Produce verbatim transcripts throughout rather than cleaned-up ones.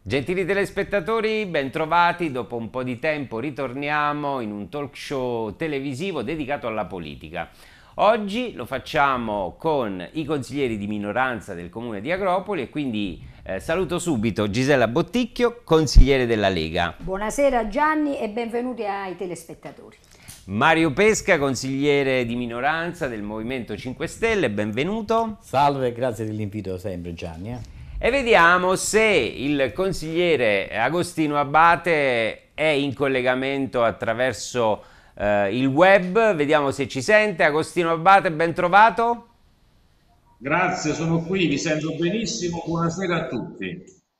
Gentili telespettatori, bentrovati. Dopo un po' di tempo ritorniamo in un talk show televisivo dedicato alla politica. Oggi lo facciamo con i consiglieri di minoranza del comune di Agropoli e quindi eh, saluto subito Gisella Botticchio, consigliere della Lega. Buonasera Gianni e benvenuti ai telespettatori. Mario Pesca, consigliere di minoranza del Movimento cinque Stelle, benvenuto. Salve, grazie dell'invito sempre Gianni. Eh. E vediamo se il consigliere Agostino Abate è in collegamento attraverso eh, il web. Vediamo se ci sente. Agostino Abate, ben trovato. Grazie, sono qui, vi sento benissimo. Buonasera a tutti.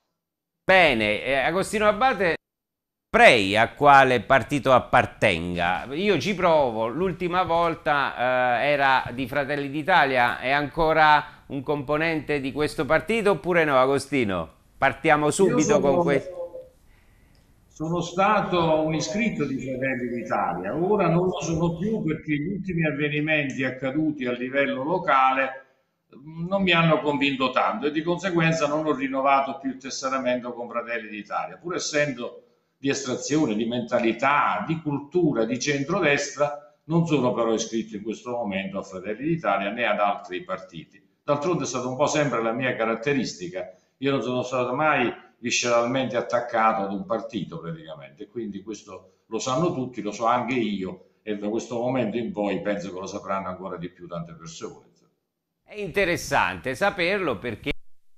Bene, eh, Agostino Abate, saprei a quale partito appartenga. Io ci provo, l'ultima volta eh, era di Fratelli d'Italia, è ancora un componente di questo partito oppure no, Agostino? Partiamo subito sono, con questo. Sono stato un iscritto di Fratelli d'Italia, ora non lo sono più perché gli ultimi avvenimenti accaduti a livello locale non mi hanno convinto tanto e di conseguenza non ho rinnovato più il tesseramento con Fratelli d'Italia, pur essendo di estrazione, di mentalità, di cultura, di centrodestra, non sono però iscritto in questo momento a Fratelli d'Italia né ad altri partiti. D'altronde è stata un po' sempre la mia caratteristica, io non sono stato mai visceralmente attaccato ad un partito praticamente, quindi questo lo sanno tutti, lo so anche io e da questo momento in poi penso che lo sapranno ancora di più tante persone. È interessante saperlo perché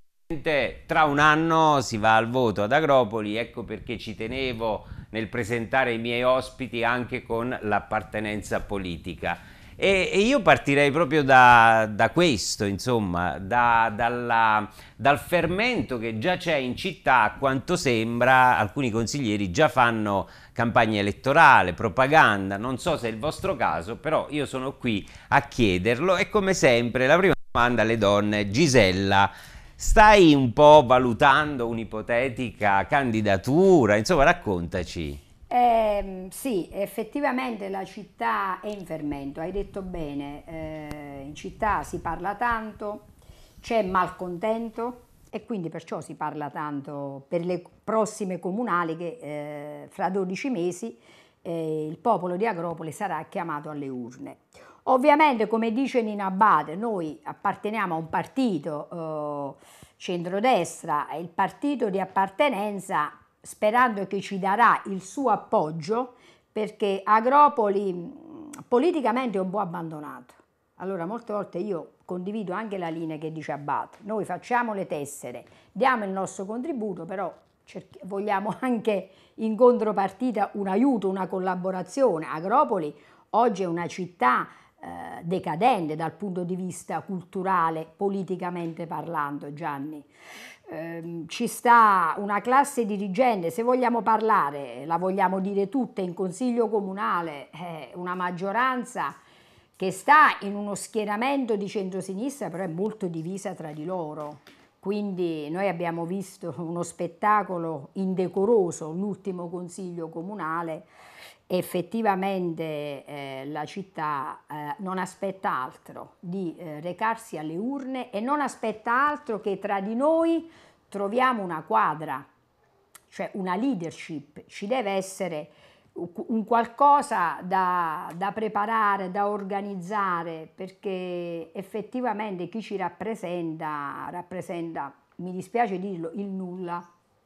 tra un anno si va al voto ad Agropoli, ecco perché ci tenevo nel presentare i miei ospiti anche con l'appartenenza politica. E, e io partirei proprio da, da questo, insomma, da, dalla, dal fermento che già c'è in città, a quanto sembra. Alcuni consiglieri già fanno campagna elettorale, propaganda, non so se è il vostro caso, però io sono qui a chiederlo e come sempre la prima domanda alle donne. Gisella, stai un po' valutando un'ipotetica candidatura? Insomma, raccontaci. Eh, sì, effettivamente la città è in fermento, hai detto bene, eh, in città si parla tanto, c'è malcontento e quindi perciò si parla tanto per le prossime comunali che eh, fra dodici mesi eh, il popolo di Agropoli sarà chiamato alle urne. Ovviamente, come dice Nino Abate, noi apparteniamo a un partito eh, centrodestra, il partito di appartenenza, sperando che ci darà il suo appoggio, perché Agropoli politicamente è un po' abbandonato. Allora, molte volte io condivido anche la linea che dice Abate, noi facciamo le tessere, diamo il nostro contributo, però vogliamo anche in contropartita un aiuto, una collaborazione. Agropoli oggi è una città eh, decadente dal punto di vista culturale, politicamente parlando, Gianni. Eh, ci sta una classe dirigente, se vogliamo parlare, la vogliamo dire tutte, in consiglio comunale, eh, una maggioranza che sta in uno schieramento di centrosinistra, però è molto divisa tra di loro. Quindi noi abbiamo visto uno spettacolo indecoroso, l'ultimo consiglio comunale. Effettivamente eh, la città eh, non aspetta altro di eh, recarsi alle urne e non aspetta altro che tra di noi troviamo una quadra, cioè una leadership. Ci deve essere un qualcosa da, da preparare, da organizzare, perché effettivamente chi ci rappresenta, rappresenta, mi dispiace dirlo, il nulla.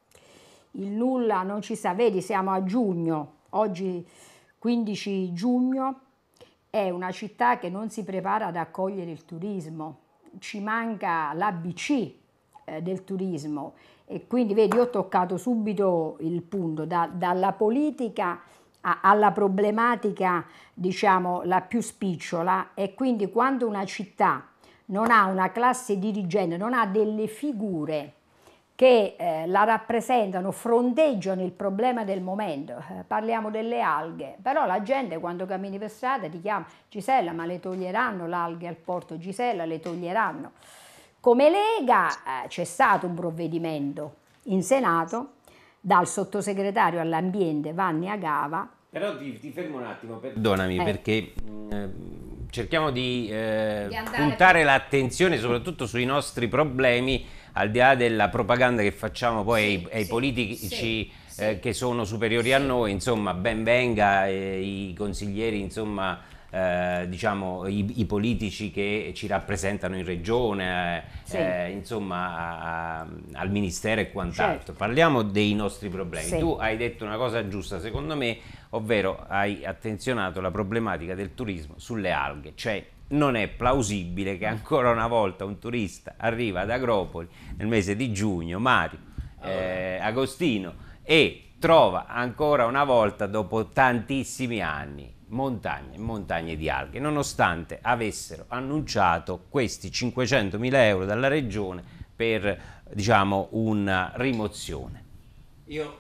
Il nulla non ci sta, vedi, siamo a giugno. Oggi quindici giugno, è una città che non si prepara ad accogliere il turismo, ci manca l'A B C eh, del turismo e quindi vedi, io ho toccato subito il punto, da, dalla politica a, alla problematica, diciamo, la più spicciola, e quindi quando una città non ha una classe dirigente, non ha delle figure che eh, la rappresentano, fronteggiano il problema del momento. Eh, parliamo delle alghe, però la gente quando cammini per strada ti chiama: Gisella, ma le toglieranno le alghe al porto? Gisella, le toglieranno? Come Lega eh, c'è stato un provvedimento in Senato dal sottosegretario all'ambiente Vanni Agava Però ti, ti fermo un attimo, perdonami, Eh. perché mh, cerchiamo di, eh, Di andare puntare più- l'attenzione soprattutto sui nostri problemi, al di là della propaganda che facciamo poi ai, ai sì, politici sì, sì. eh, che sono superiori a noi. Insomma, ben venga eh, i consiglieri, insomma, eh, diciamo i, i politici che ci rappresentano in regione, eh, Sì. eh, insomma, a- a- al ministero e quant'altro. Certo. Parliamo dei nostri problemi. Sì. Tu hai detto una cosa giusta, secondo me, ovvero hai attenzionato la problematica del turismo sulle alghe, cioè non è plausibile che ancora una volta un turista arriva ad Agropoli nel mese di giugno, Mario, eh, Agostino, e trova ancora una volta, dopo tantissimi anni, montagne e montagne di alghe, nonostante avessero annunciato questi cinquecentomila euro dalla regione per, diciamo, una rimozione. Io,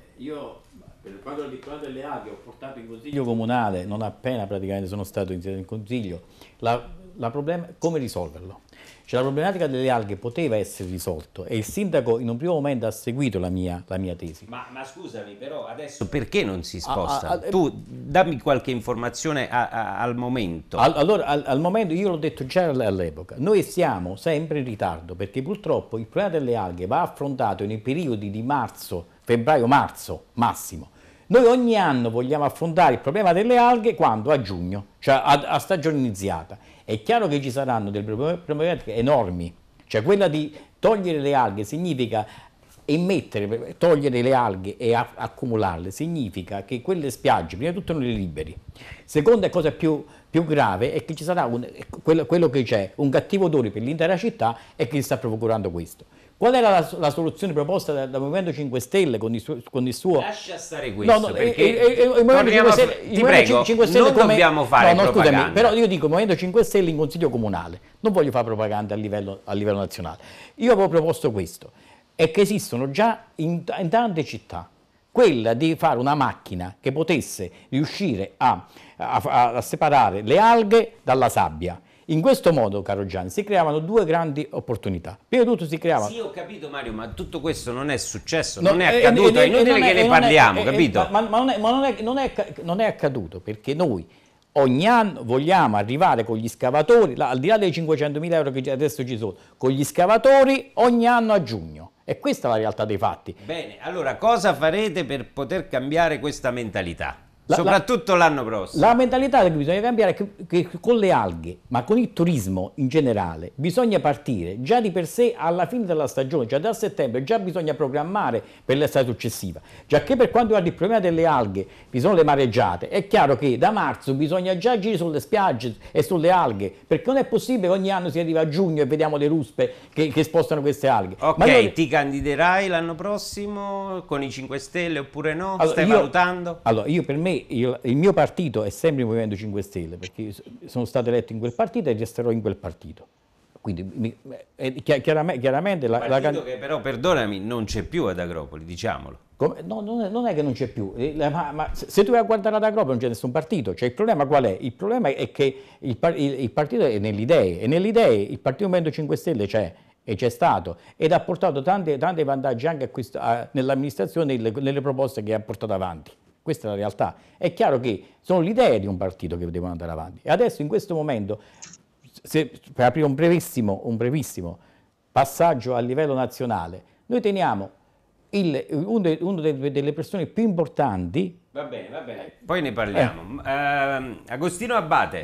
io per quanto riguarda le alghe, ho portato in consiglio comunale, non appena praticamente sono stato in, in consiglio, la, la problema, come risolverlo. Cioè, la problematica delle alghe poteva essere risolto e il sindaco in un primo momento ha seguito la mia, la mia tesi. Ma, ma scusami, però adesso perché non si sposta? Ah, ah, Tu dammi qualche informazione a- a- al momento. Al- allora, al, al momento, io l'ho detto già all'epoca, noi siamo sempre in ritardo perché purtroppo il problema delle alghe va affrontato nei periodi di marzo, febbraio-marzo massimo. Noi ogni anno vogliamo affrontare il problema delle alghe quando? A giugno, cioè a, a stagione iniziata. È chiaro che ci saranno delle problematiche enormi, cioè quella di togliere le alghe significa immettere, togliere le alghe e a- accumularle significa che quelle spiagge, prima di tutto non le liberi. Seconda cosa più, più grave è che ci sarà un, quello, quello che c'è, un cattivo odore per l'intera città e che si sta procurando questo. Qual era la, la soluzione proposta dal, dal Movimento cinque Stelle con il suo... Con il suo... Lascia stare questo, No, no, perché e- e- e- il Movimento torniamo a- cinque Stelle- il ti Movimento prego, cinque Stelle non come- dobbiamo fare no, no, scusami, propaganda. però io dico Movimento cinque Stelle in Consiglio Comunale, non voglio fare propaganda a livello, a livello nazionale. Io avevo proposto questo, è che esistono già in, in tante città, quella di fare una macchina che potesse riuscire a, a- a separare le alghe dalla sabbia. In questo modo, caro Gianni, si creavano due grandi opportunità. Prima di tutto si creava... Sì, ho capito Mario, ma tutto questo non è successo, No, non è e- accaduto, e- è e inutile non che e ne non è- parliamo, e- e- capito? Ma, ma non, è, ma non, è, non, è, non è accaduto perché noi ogni anno vogliamo arrivare con gli scavatori, là, al di là dei cinquecentomila euro che adesso ci sono, con gli scavatori ogni anno a giugno. E questa è la realtà dei fatti. Bene, allora cosa farete per poter cambiare questa mentalità? La- Soprattutto l'anno prossimo. La mentalità che bisogna cambiare è che, che con le alghe, ma con il turismo in generale, bisogna partire già di per sé alla fine della stagione, già da settembre, già bisogna programmare per l'estate successiva. Già che per quanto riguarda il problema delle alghe, vi sono le mareggiate, è chiaro che da marzo bisogna già agire sulle spiagge e sulle alghe, perché non è possibile che ogni anno si arriva a giugno e vediamo le ruspe che, che spostano queste alghe. Ok, Ma noi- ti candiderai l'anno prossimo con i cinque Stelle oppure no? Allora, Stai io- valutando? Allora, io per me, il, il mio partito è sempre il Movimento cinque Stelle, perché io so- sono stato eletto in quel partito e resterò in quel partito. Quindi, mi- eh, chi- chiaramente, chiaramente la, la Partito can- che però, perdonami, non c'è più ad Agropoli, diciamolo. come- no, non, è, non è che non c'è più, eh, la- ma, ma se se tu vai a guardare ad Agropoli non c'è nessun partito, cioè il problema qual è? Il problema è che il, par- il- il partito è nelle idee, e nelle idee il Partito Movimento cinque Stelle c'è, e c'è stato, ed ha portato tanti, tanti vantaggi anche a questo- a- nell'amministrazione, nelle, nelle proposte che ha portato avanti. Questa è la realtà. È chiaro che sono le idee di un partito che devono andare avanti. E adesso in questo momento, se, per aprire un brevissimo, un brevissimo passaggio a livello nazionale, noi teniamo il- uno de- uno de- delle persone più importanti. Va bene, va bene. Poi ne parliamo. Ehm, Agostino Abbate.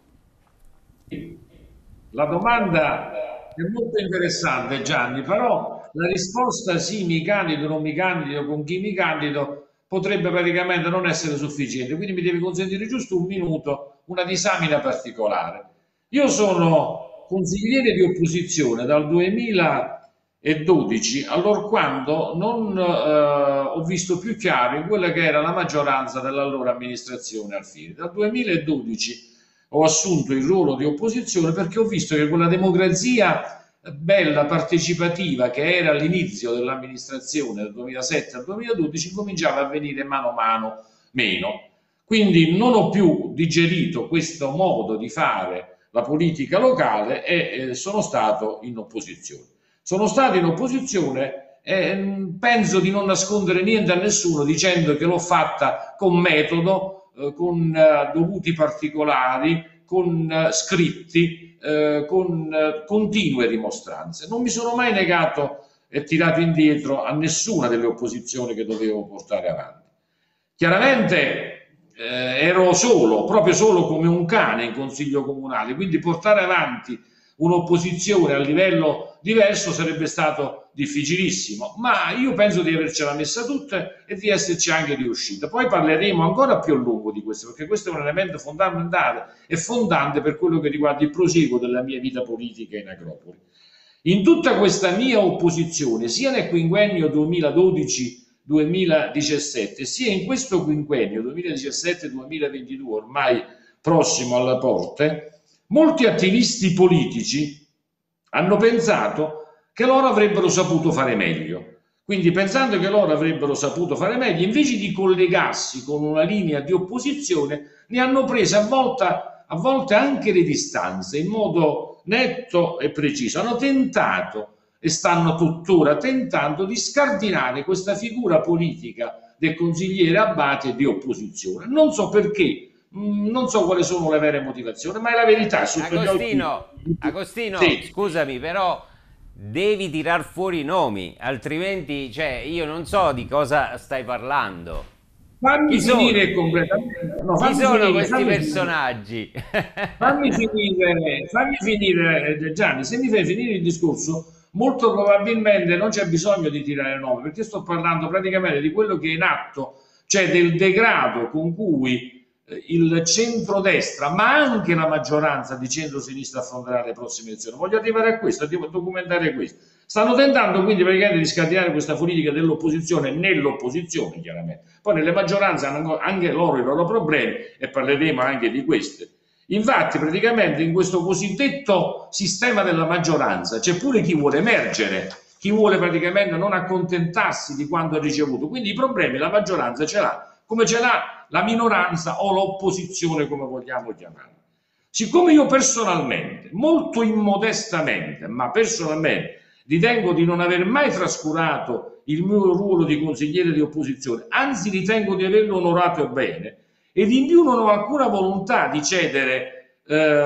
La domanda è molto interessante, Gianni, però la risposta sì, mi candido, non mi candido, con chi mi candido, potrebbe praticamente non essere sufficiente, quindi mi devi consentire giusto un minuto, una disamina particolare. Io sono consigliere di opposizione dal duemiladodici, allorquando non eh, ho visto più chiaro in quella che era la maggioranza dell'allora amministrazione Alfieri. Dal duemiladodici ho assunto il ruolo di opposizione perché ho visto che quella democrazia bella, partecipativa, che era all'inizio dell'amministrazione dal duemilasette al duemiladodici, cominciava a venire mano a mano meno. Quindi non ho più digerito questo modo di fare la politica locale e eh, sono stato in opposizione. Sono stato in opposizione Eh, penso di non nascondere niente a nessuno dicendo che l'ho fatta con metodo, eh, con eh, dovuti particolari, con eh, scritti, eh, con eh, continue dimostranze. Non mi sono mai negato e tirato indietro a nessuna delle opposizioni che dovevo portare avanti. Chiaramente eh, ero solo, proprio solo come un cane in consiglio comunale, quindi portare avanti un'opposizione a livello diverso sarebbe stato difficilissimo, ma io penso di avercela messa tutta e di esserci anche riuscito. Poi parleremo ancora più a lungo di questo, perché questo è un elemento fondamentale e fondante per quello che riguarda il proseguo della mia vita politica in Agropoli. In tutta questa mia opposizione, sia nel quinquennio duemiladodici duemiladiciassette, sia in questo quinquennio duemiladiciassette duemilaventidue, ormai prossimo alle porte, molti attivisti politici hanno pensato che loro avrebbero saputo fare meglio. Quindi, pensando che loro avrebbero saputo fare meglio, invece di collegarsi con una linea di opposizione, ne hanno prese a volte, a volte anche le distanze in modo netto e preciso. Hanno tentato e stanno tuttora tentando di scardinare questa figura politica del consigliere Abate di opposizione. Non so perché. Non so quali sono le vere motivazioni, ma è la verità. Sotto Agostino, gli occhi... Agostino sì. Scusami, però devi tirar fuori i nomi, altrimenti, cioè, io non so di cosa stai parlando. Fammi Chi finire sono? completamente. No, Chi fammi sono finire, questi fammi personaggi? Fammi finire, fammi finire, Gianni, se mi fai finire il discorso, molto probabilmente non c'è bisogno di tirare nome, perché sto parlando praticamente di quello che è in atto, cioè del degrado con cui il centrodestra, ma anche la maggioranza di centro-sinistra affronterà le prossime elezioni. Voglio arrivare a questo, a documentare questo. Stanno tentando quindi praticamente di scardinare questa politica dell'opposizione nell'opposizione, chiaramente. Poi nelle maggioranze hanno anche loro i loro problemi e parleremo anche di queste. Infatti, praticamente in questo cosiddetto sistema della maggioranza c'è pure chi vuole emergere, chi vuole praticamente non accontentarsi di quanto ha ricevuto. Quindi i problemi la maggioranza ce l'ha, come ce l'ha la minoranza o l'opposizione, come vogliamo chiamarla. Siccome io personalmente, molto immodestamente, ma personalmente, ritengo di non aver mai trascurato il mio ruolo di consigliere di opposizione, anzi ritengo di averlo onorato bene, ed in più non ho alcuna volontà di cedere,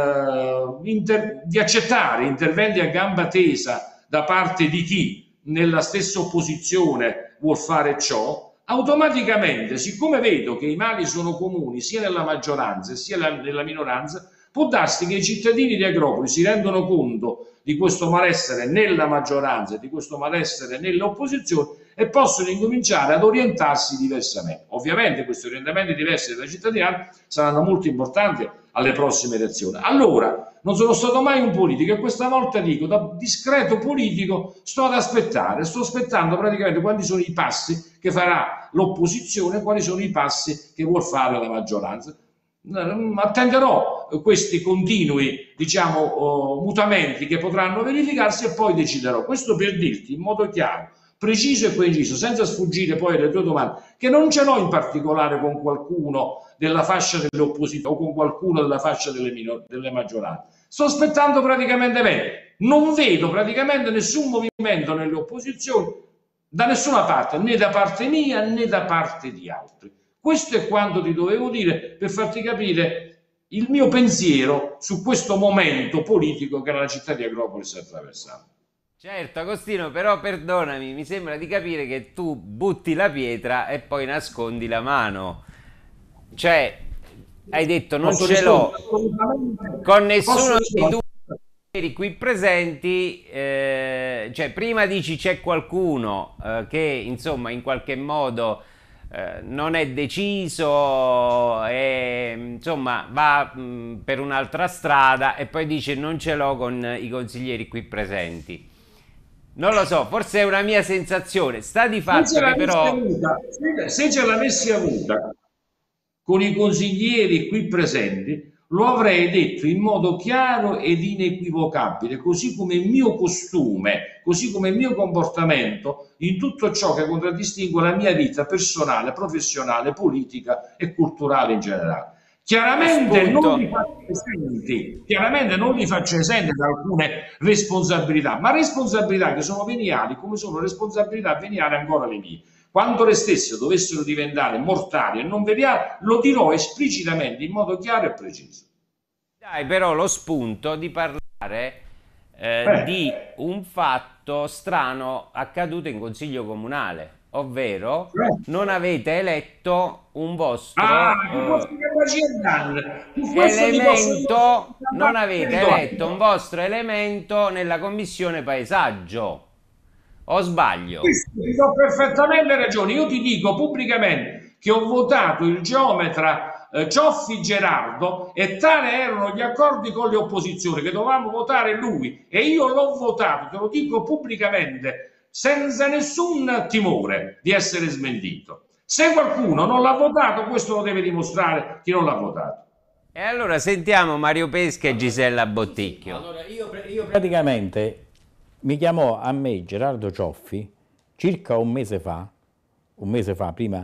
eh, inter- di accettare interventi a gamba tesa da parte di chi nella stessa opposizione vuol fare ciò, automaticamente, siccome vedo che i mali sono comuni sia nella maggioranza sia nella minoranza, può darsi che i cittadini di Agropoli si rendono conto di questo malessere nella maggioranza e di questo malessere nell'opposizione e possono incominciare ad orientarsi diversamente. Ovviamente questi orientamenti diversi della cittadinanza saranno molto importanti alle prossime elezioni. Allora, non sono stato mai un politico e questa volta dico, da discreto politico sto ad aspettare, sto aspettando praticamente quali sono i passi che farà l'opposizione, quali sono i passi che vuol fare la maggioranza. Attenderò questi continui, diciamo, mutamenti che potranno verificarsi e poi deciderò. Questo per dirti in modo chiaro, preciso e preciso, senza sfuggire poi alle tue domande, che non ce l'ho in particolare con qualcuno della fascia dell'opposizione o con qualcuno della fascia delle, minor- delle maggioranze. Sto aspettando praticamente bene. Non vedo praticamente nessun movimento nelle opposizioni da nessuna parte, né da parte mia né da parte di altri. Questo è quanto ti dovevo dire per farti capire il mio pensiero su questo momento politico che la città di Agropoli sta attraversando. Certo, Agostino, però perdonami, mi sembra di capire che tu butti la pietra e poi nascondi la mano. Cioè, hai detto non Posso ce l'ho con nessuno Posso dei due qui presenti, eh, cioè prima dici c'è qualcuno eh, che insomma in qualche modo eh, non è deciso e insomma va mh, per un'altra strada e poi dice non ce l'ho con i consiglieri qui presenti. Non lo so, forse è una mia sensazione. Sta di fatto che però avuta, se ce l'avessi avuta con i consiglieri qui presenti, lo avrei detto in modo chiaro ed inequivocabile, così come il mio costume, così come il mio comportamento in tutto ciò che contraddistingue la mia vita personale, professionale, politica e culturale in generale. Chiaramente Spunto. non li faccio esenti, chiaramente non li faccio esenti da alcune responsabilità, ma responsabilità che sono veniali, come sono responsabilità veniali ancora le mie. Quando le stesse dovessero diventare mortali e non veniali, lo dirò esplicitamente in modo chiaro e preciso. Dai però lo spunto di parlare eh, Beh. di un fatto strano accaduto in Consiglio Comunale, ovvero Cioè? non avete eletto un vostro Ah, eh, tu posso parlare, su questo ti posso elemento, non dire- avete eletto un vostro elemento nella Commissione Paesaggio, o sbaglio? Questo ti do perfettamente ragione. Io ti dico pubblicamente che ho votato il geometra eh, Cioffi Gerardo e tali erano gli accordi con le opposizioni che dovevamo votare lui e io l'ho votato, te lo dico pubblicamente, senza nessun timore di essere smentito. Se qualcuno non l'ha votato, questo lo deve dimostrare chi non l'ha votato. E allora sentiamo Mario Pesca e Gisella Botticchio. Allora, io, io praticamente mi chiamò a me Gerardo Cioffi circa un mese fa, un mese fa, prima,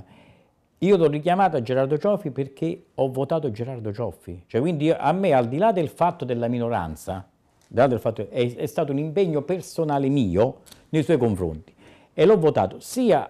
io l'ho richiamato a Gerardo Cioffi perché ho votato Gerardo Cioffi. Cioè, quindi io, a me, al di là del fatto della minoranza, al di là del fatto, è, è stato un impegno personale mio nei suoi confronti. E l'ho votato sia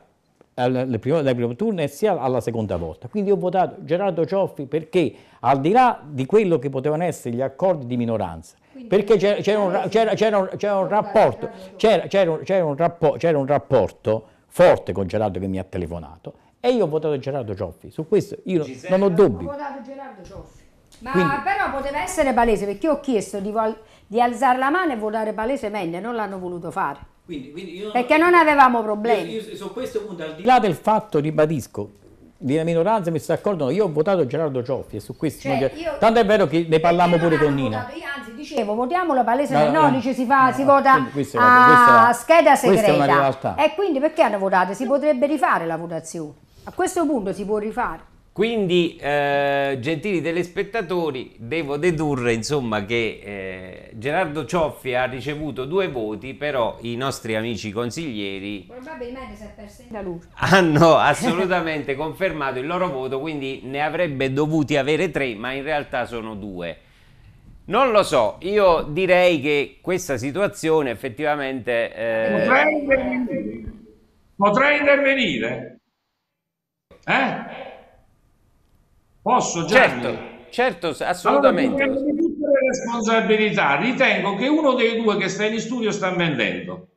al primo, al primo turno e sia alla seconda volta. Quindi ho votato Gerardo Cioffi perché, al di là di quello che potevano essere gli accordi di minoranza, perché c'era, c'era, un, c'era, c'era, un, c'era un rapporto, c'era, c'era, un, c'era, un rappo, c'era un rapporto forte con Gerardo che mi ha telefonato e io ho votato Gerardo Cioffi. Su questo io non ho dubbi. Ho votato Gerardo Cioffi. Ma Quindi- però poteva essere palese, perché io ho chiesto di, vol- di alzare la mano e votare palesemente, non l'hanno voluto fare. Quindi, quindi io Perché non avevamo problemi. Io, io su questo punto, al di là del fatto, ribadisco, di una minoranza mi sta d'accordo, io ho votato Gerardo Cioffi e su questo, Cioè, non c'è- io- tanto è vero che ne parlammo Perché pure non con hanno Nino. votato? Io anzi dicevo, votiamolo palesemente, No, no, no, dice si, fa, no, si no, vota quindi questa è una- a questa è- scheda questa è una segreta. realtà. E quindi perché hanno votato? Si potrebbe rifare la votazione. A questo punto si può rifare. Quindi, eh, gentili telespettatori, devo dedurre insomma che eh, Gerardo Cioffi ha ricevuto due voti, però i nostri amici consiglieri Probabilmente si è persa la luce. hanno assolutamente confermato il loro voto, quindi ne avrebbe dovuti avere tre, ma in realtà sono due. Non lo so, io direi che questa situazione effettivamente... eh, Potrei intervenire? Potrei intervenire? Eh? Posso, Gianni? certo, certo, Allora, assolutamente. prendo di tutte le responsabilità, ritengo che uno dei due che sta in studio sta mentendo.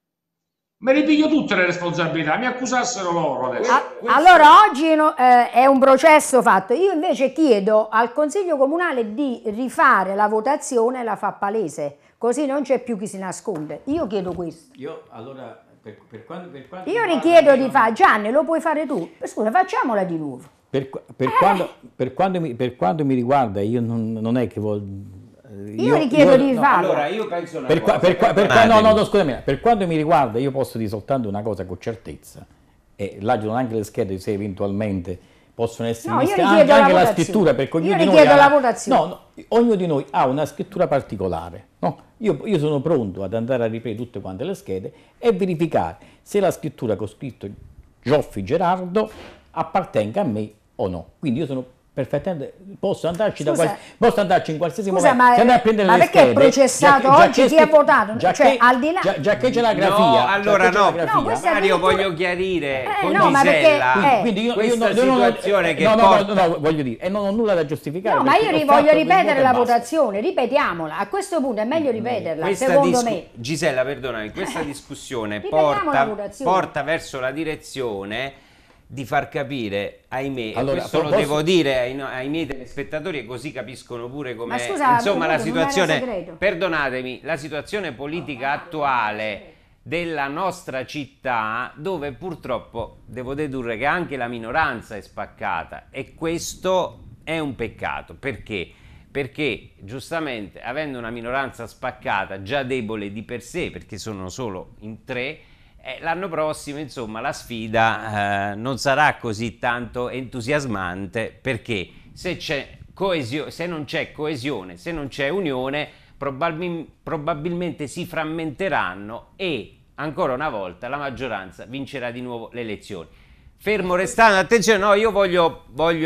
Me ne piglio tutte le responsabilità, mi accusassero loro adesso. A- allora oggi no- eh, è un processo fatto, io invece chiedo al Consiglio Comunale di rifare la votazione e la fa palese, così non c'è più chi si nasconde. Io chiedo questo. Io allora, per, per quanto, per quanto Io riguarda, richiedo di diciamo, fare, Gianni, lo puoi fare tu? Scusa, facciamola di nuovo. Per, per quando, per, quando mi, per quanto mi riguarda, io non, non è che voglio... Io richiedo di No, farlo. allora io penso una Per, qua- cosa, per, qua- per, qua- no, perdonatemi. no, no, scusami, per quanto mi riguarda io posso dire soltanto una cosa con certezza e là ci sono anche le schede se eventualmente possono essere No, io viste, richiedo anche, la anche la votazione. scrittura perché ognuno Io di noi richiedo ha, la votazione. no, no, ognuno di noi ha una scrittura particolare, no? io, io sono pronto ad andare a riprendere tutte quante le schede e verificare se la scrittura con scritto Cioffi Gerardo appartenga a me o no, quindi io sono perfettamente, posso andarci, da Scusa. qual- posso andarci in qualsiasi Scusa, momento, ma- se andare a prendere ma le perché è schede, processato già che- oggi? già Chi che- ha votato? già Cioè, che- al di là- già, già che c'è la No, grafia, allora già che c'è no. la grafia, No, questo è Mario, addirittura- voglio chiarire Eh, con no, ma perché- Gisella eh, quindi io, io questa no- io non ho- situazione che no, no, porta... no, no, voglio dire, e non ho nulla da giustificare. No, ma perché io ho ri- fatto voglio quel voto ripetere e la basta. votazione, ripetiamola. A questo punto è meglio ripeterla, Questa secondo discu- me. Gisella, perdonami, questa discussione Ripetiamo la porta, votazione. porta verso la direzione di far capire, ahimè, Allora, e questo lo posso- devo dire ai, no- ai miei telespettatori e così capiscono pure come Ma scusa, insomma la appunto, non era situazione, segreto. perdonatemi, la situazione politica attuale della nostra città, dove purtroppo devo dedurre che anche la minoranza è spaccata e questo è un peccato. Perché? Perché giustamente avendo una minoranza spaccata già debole di per sé, perché sono solo in tre, eh, l'anno prossimo insomma la sfida eh, non sarà così tanto entusiasmante, perché se c'è coesio- se non c'è coesione, se non c'è unione, probabil- probabilmente si frammenteranno e ancora una volta la maggioranza vincerà di nuovo le elezioni. Fermo restando, attenzione, no, io voglio, voglio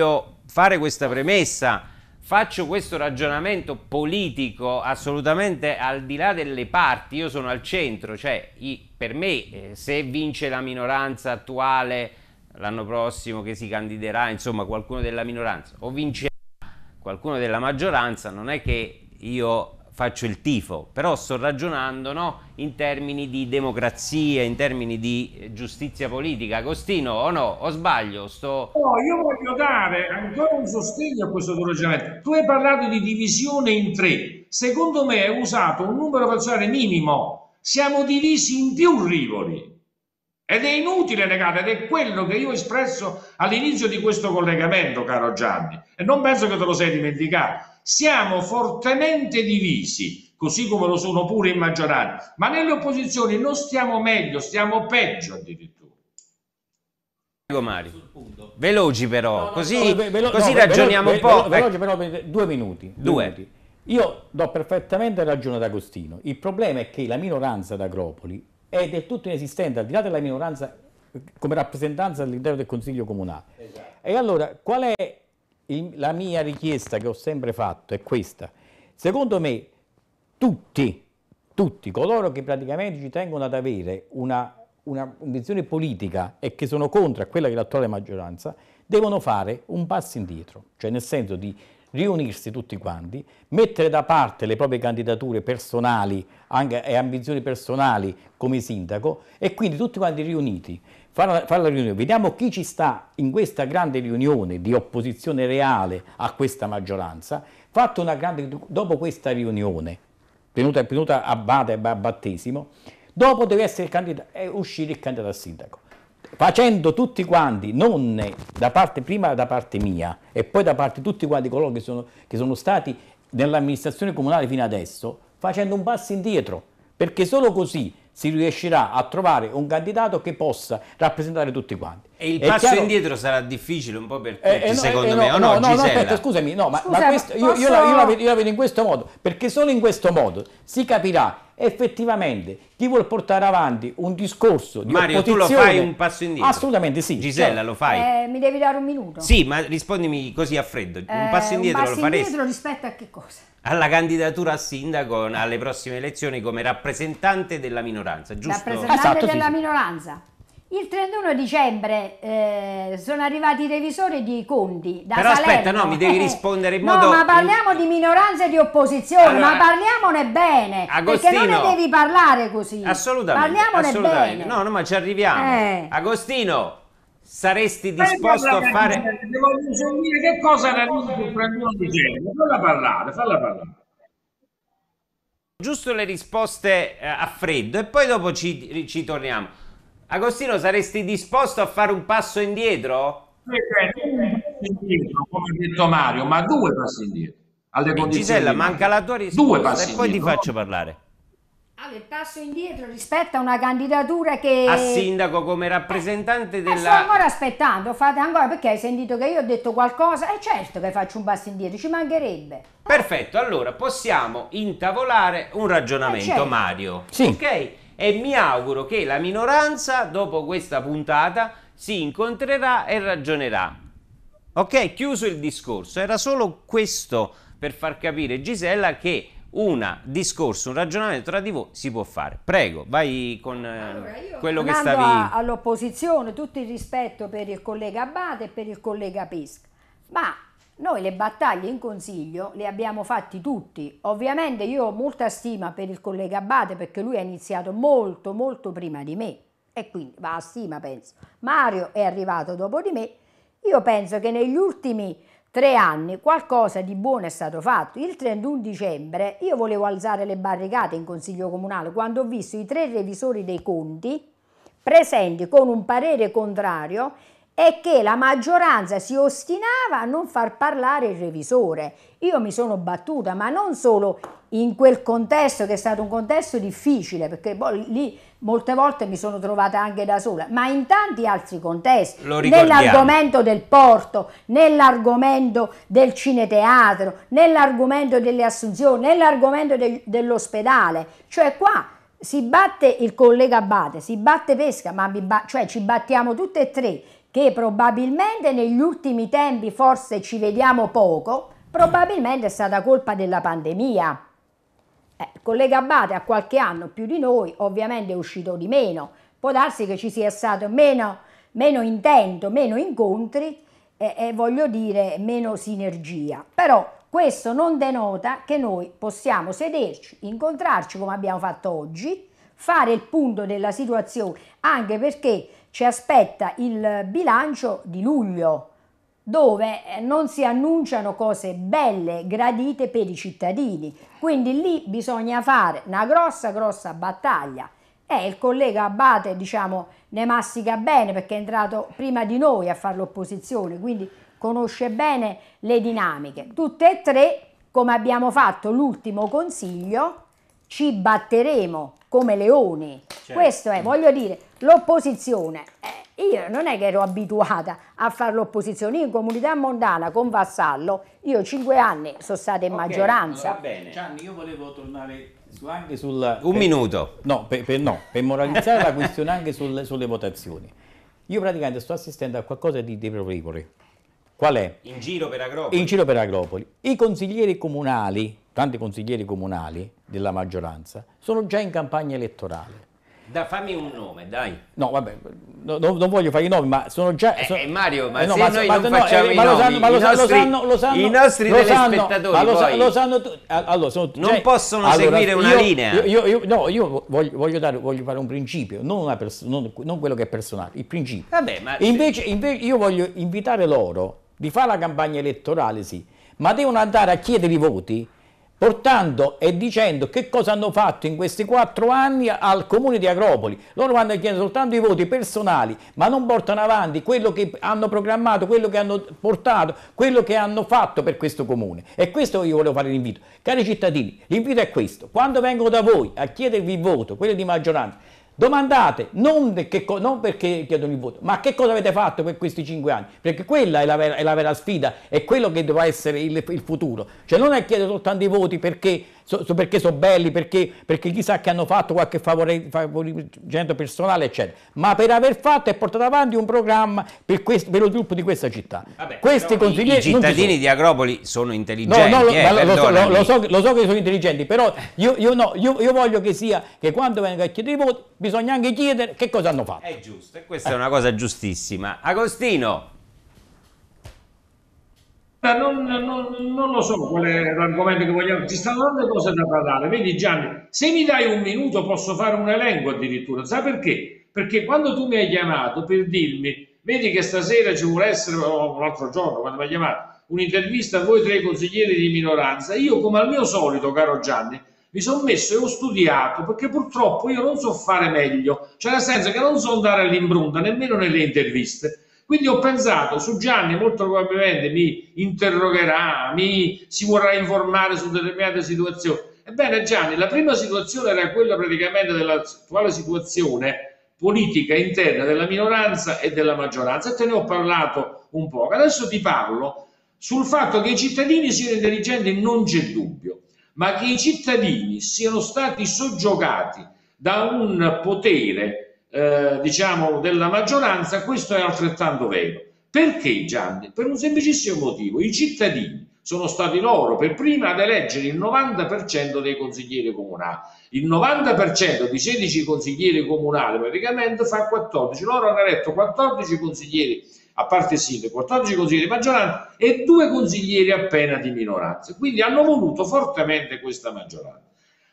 fare questa premessa, faccio questo ragionamento politico assolutamente al di là delle parti, io sono al centro, cioè i, per me eh, se vince la minoranza attuale l'anno prossimo che si candiderà, insomma qualcuno della minoranza, o vincerà qualcuno della maggioranza, non è che io faccio il tifo, però sto ragionando, no, in termini di democrazia, in termini di giustizia politica. Agostino, o no? O sbaglio? Sto... No, io voglio dare ancora un sostegno a questo tuo ragionamento. Tu hai parlato di divisione in tre. Secondo me hai usato un numero parziale minimo. Siamo divisi in più rivoli. Ed è inutile negare, ed è quello che io ho espresso all'inizio di questo collegamento, caro Gianni. E non penso che te lo sei dimenticato. Siamo fortemente divisi, così come lo sono pure in maggioranza, ma nelle opposizioni non stiamo meglio, stiamo peggio addirittura. Prego Mario, veloci però, no, no, così, no, velo così no, ragioniamo velo un po'. Veloce però, due minuti. Due. Due. Minuti. Io do perfettamente ragione ad Agostino, il problema è che la minoranza d'Agropoli è del tutto inesistente, al di là della minoranza come rappresentanza all'interno del Consiglio Comunale. Esatto. E allora, qual è la mia richiesta che ho sempre fatto è questa: secondo me tutti, tutti coloro che praticamente ci tengono ad avere una, una visione politica e che sono contro a quella che è l'attuale maggioranza, devono fare un passo indietro, cioè nel senso di riunirsi tutti quanti, mettere da parte le proprie candidature personali anche, e ambizioni personali come sindaco, e quindi tutti quanti riuniti fare la riunione, vediamo chi ci sta in questa grande riunione di opposizione reale a questa maggioranza. Fatto una grande, dopo questa riunione tenuta, tenuta a Bade e a battesimo, dopo deve essere candidato, eh, uscire il candidato a sindaco, facendo tutti quanti, non da parte prima da parte mia e poi da parte di tutti quanti coloro che sono, che sono stati nell'amministrazione comunale fino adesso, facendo un passo indietro, perché solo così si riuscirà a trovare un candidato che possa rappresentare tutti quanti. E il è passo chiaro... indietro sarà difficile un po' per tutti, eh, eh, secondo eh, me, no, o no, no, no, Gisella? no, aspetta, scusami, no, ma, Scusa, ma questo, io, posso... io, la, io, la vedo, io la vedo in questo modo, perché solo in questo modo si capirà effettivamente chi vuol portare avanti un discorso di Mario, opposizione. tu lo fai un passo indietro? Assolutamente sì. Gisella, cioè, lo fai? Eh, mi devi dare un minuto? Sì, ma rispondimi così a freddo. Un Eh, passo indietro un passo lo faresti? indietro rispetto a che cosa? Alla candidatura a sindaco alle prossime elezioni come rappresentante della minoranza, giusto? Rappresentante Esatto, della sì, sì. minoranza. Il trentuno dicembre eh, sono arrivati i revisori di conti da Però Salerno. aspetta, no, mi devi rispondere in no, modo... ma parliamo di minoranza e di opposizione, Allora, ma parliamone bene, Agostino, perché non ne devi parlare così. Assolutamente, Parliamone assolutamente. bene. No, no, ma ci arriviamo. Eh. Agostino, saresti disposto a fare... Voglio sentire che cosa analizzi il trentuno dicembre. Falla parlare, falla parlare. Giusto le risposte eh, a freddo e poi dopo ci, ci torniamo. Agostino, saresti disposto a fare un passo indietro? Un passo indietro, come ha detto Mario, ma due passi indietro. Alle E condizioni Gisella, di Mario. manca la tua risposta Due passi e poi indietro. ti faccio parlare. Allora, il passo indietro rispetto a una candidatura che... A sindaco come rappresentante Eh, sto della... ancora aspettando, fate ancora, perché hai sentito che io ho detto qualcosa? E certo che faccio un passo indietro, ci mancherebbe. Perfetto, allora possiamo intavolare un ragionamento, Eh, certo. Mario. Sì. Ok? E mi auguro che la minoranza, dopo questa puntata, si incontrerà e ragionerà. Ok? Chiuso il discorso. Era solo questo per far capire, Gisella, che un discorso, un ragionamento tra di voi si può fare. Prego, vai con eh, Allora, io, quello che tornando stavi... a- all'opposizione, tutto il rispetto per il collega Abate e per il collega Pesca, ma noi le battaglie in consiglio le abbiamo fatti tutti. Ovviamente io ho molta stima per il collega Abate perché lui ha iniziato molto molto prima di me e quindi va a stima, penso. Mario è arrivato dopo di me. Io penso che negli ultimi tre anni qualcosa di buono è stato fatto. Il trentuno dicembre io volevo alzare le barricate in consiglio comunale quando ho visto i tre revisori dei conti presenti con un parere contrario e che la maggioranza si ostinava a non far parlare il revisore. Io mi sono battuta, ma non solo in quel contesto, che è stato un contesto difficile, perché poi lì molte volte mi sono trovata anche da sola, ma in tanti altri contesti, Lo ricordiamo. nell'argomento del porto, nell'argomento del cineteatro, nell'argomento delle assunzioni, nell'argomento del- dell'ospedale, cioè qua si batte il collega Abate, si batte Pesca, ma mi ba- cioè ci battiamo tutte e tre. che probabilmente negli ultimi tempi forse ci vediamo poco, probabilmente è stata colpa della pandemia. Eh, il collega Abate ha qualche anno più di noi, ovviamente è uscito di meno, può darsi che ci sia stato meno, meno intento, meno incontri e, e voglio dire meno sinergia, però questo non denota che noi possiamo sederci, incontrarci come abbiamo fatto oggi, fare il punto della situazione, anche perché ci aspetta il bilancio di luglio, dove non si annunciano cose belle, gradite per i cittadini, quindi lì bisogna fare una grossa grossa battaglia e il collega Abate, diciamo, ne mastica bene perché è entrato prima di noi a fare l'opposizione, quindi conosce bene le dinamiche. Tutte e tre, come abbiamo fatto l'ultimo consiglio, ci batteremo come leoni. Certo. Questo è, voglio dire, l'opposizione. Eh, io non è che ero abituata a fare l'opposizione, io in Comunità Montana con Vassallo, io cinque anni sono stata in okay, maggioranza. Va bene. Gianni, io volevo tornare su, anche sul... Un per, minuto. No, per, per, no, per moralizzare la questione anche sul, sulle votazioni. Io praticamente sto assistendo a qualcosa di deplorevole. Qual è? In giro per Agropoli. In giro per Agropoli. I consiglieri comunali, tanti consiglieri comunali della maggioranza, sono già in campagna elettorale. Da, fammi un nome, dai. No, vabbè, no, no, non voglio fare i nomi, ma sono già... Eh, sono, eh, Mario, ma eh, no, se ma, noi ma, non no, facciamo eh, i ma nomi, lo sanno, ma lo, i nostri, lo sanno, lo sanno, i nostri lo telespettatori sanno, poi lo sanno, allora, sono, non cioè, possono allora, seguire una io, linea. Io, io, io, no, io voglio, voglio, dare, voglio fare un principio, non, una non, non quello che è personale, il principio. Vabbè, ma invece, invece io voglio invitare loro di fare la campagna elettorale, sì, ma devono andare a chiedere i voti portando e dicendo che cosa hanno fatto in questi quattro anni al comune di Agropoli. Loro vanno a chiedere soltanto i voti personali, ma non portano avanti quello che hanno programmato, quello che hanno portato, quello che hanno fatto per questo comune. E questo io volevo fare l'invito. Cari cittadini, l'invito è questo: quando vengono da voi a chiedervi il voto, quelli di maggioranza, domandate non, che, non perché chiedono il voto, ma che cosa avete fatto per questi cinque anni, perché quella è la vera, è la vera sfida, è quello che dovrà essere il, il futuro. Cioè non è chiedere soltanto i voti perché so, so, perché sono belli, perché, perché chissà che hanno fatto qualche favoreggiamento personale, eccetera, ma per aver fatto e portato avanti un programma per, questo, per lo sviluppo di questa città. Vabbè, Questi consiglieri, i cittadini di Agropoli sono intelligenti. No, no, eh, lo, lo, so, lo, lo, so, lo so che sono intelligenti, però io, io, no, io, io voglio che sia che quando vengono a chiedere i voti bisogna anche chiedere che cosa hanno fatto. È giusto, e questa eh. è una cosa giustissima. Agostino. Non, non, non lo so qual è l'argomento che vogliamo, ci stanno tante cose da parlare. Vedi Gianni, se mi dai un minuto posso fare un elenco addirittura, sai perché? Perché quando tu mi hai chiamato per dirmi, vedi che stasera ci vuole essere, o l'altro giorno quando mi hai chiamato, un'intervista a voi tre consiglieri di minoranza, io come al mio solito, caro Gianni, mi sono messo e ho studiato, perché purtroppo io non so fare meglio, cioè nel senso che non so andare all'imbronta nemmeno nelle interviste. Quindi ho pensato, su Gianni molto probabilmente mi interrogherà, mi si vorrà informare su determinate situazioni. Ebbene Gianni, la prima situazione era quella praticamente dell'attuale situazione politica interna della minoranza e della maggioranza, e te ne ho parlato un po'. Adesso ti parlo sul fatto che i cittadini siano intelligenti, non c'è dubbio, ma che i cittadini siano stati soggiogati da un potere Eh, diciamo della maggioranza, questo è altrettanto vero. Perché Gianni? Per un semplicissimo motivo: i cittadini sono stati loro per prima ad eleggere il novanta per cento dei consiglieri comunali. Il novanta per cento di sedici consiglieri comunali praticamente fa quattordici. Loro hanno eletto quattordici consiglieri, a parte sì, quattordici consiglieri di maggioranza e due consiglieri appena di minoranza. Quindi hanno voluto fortemente questa maggioranza.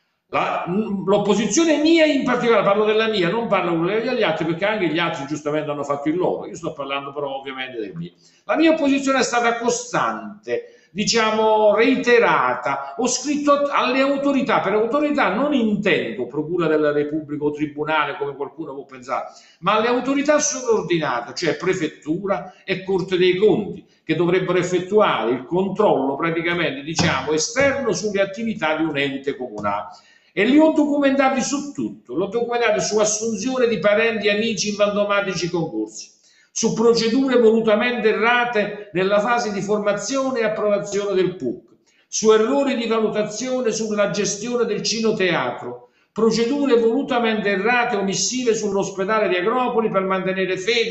L'opposizione mia in particolare, parlo della mia, non parlo degli altri perché anche gli altri giustamente hanno fatto il loro, io sto parlando però ovviamente del mio. La mia opposizione è stata costante, diciamo reiterata, ho scritto alle autorità, per autorità non intendo Procura della Repubblica o Tribunale come qualcuno può pensare, ma alle autorità sovraordinate, cioè Prefettura e Corte dei Conti, che dovrebbero effettuare il controllo praticamente diciamo esterno sulle attività di un ente comunale. E li ho documentati su tutto, l'ho documentato su assunzione di parenti e amici in fantomatici concorsi, su procedure volutamente errate nella fase di formazione e approvazione del P U C, su errori di valutazione sulla gestione del cinoteatro, procedure volutamente errate e omissive sull'ospedale di Agropoli per mantenere fede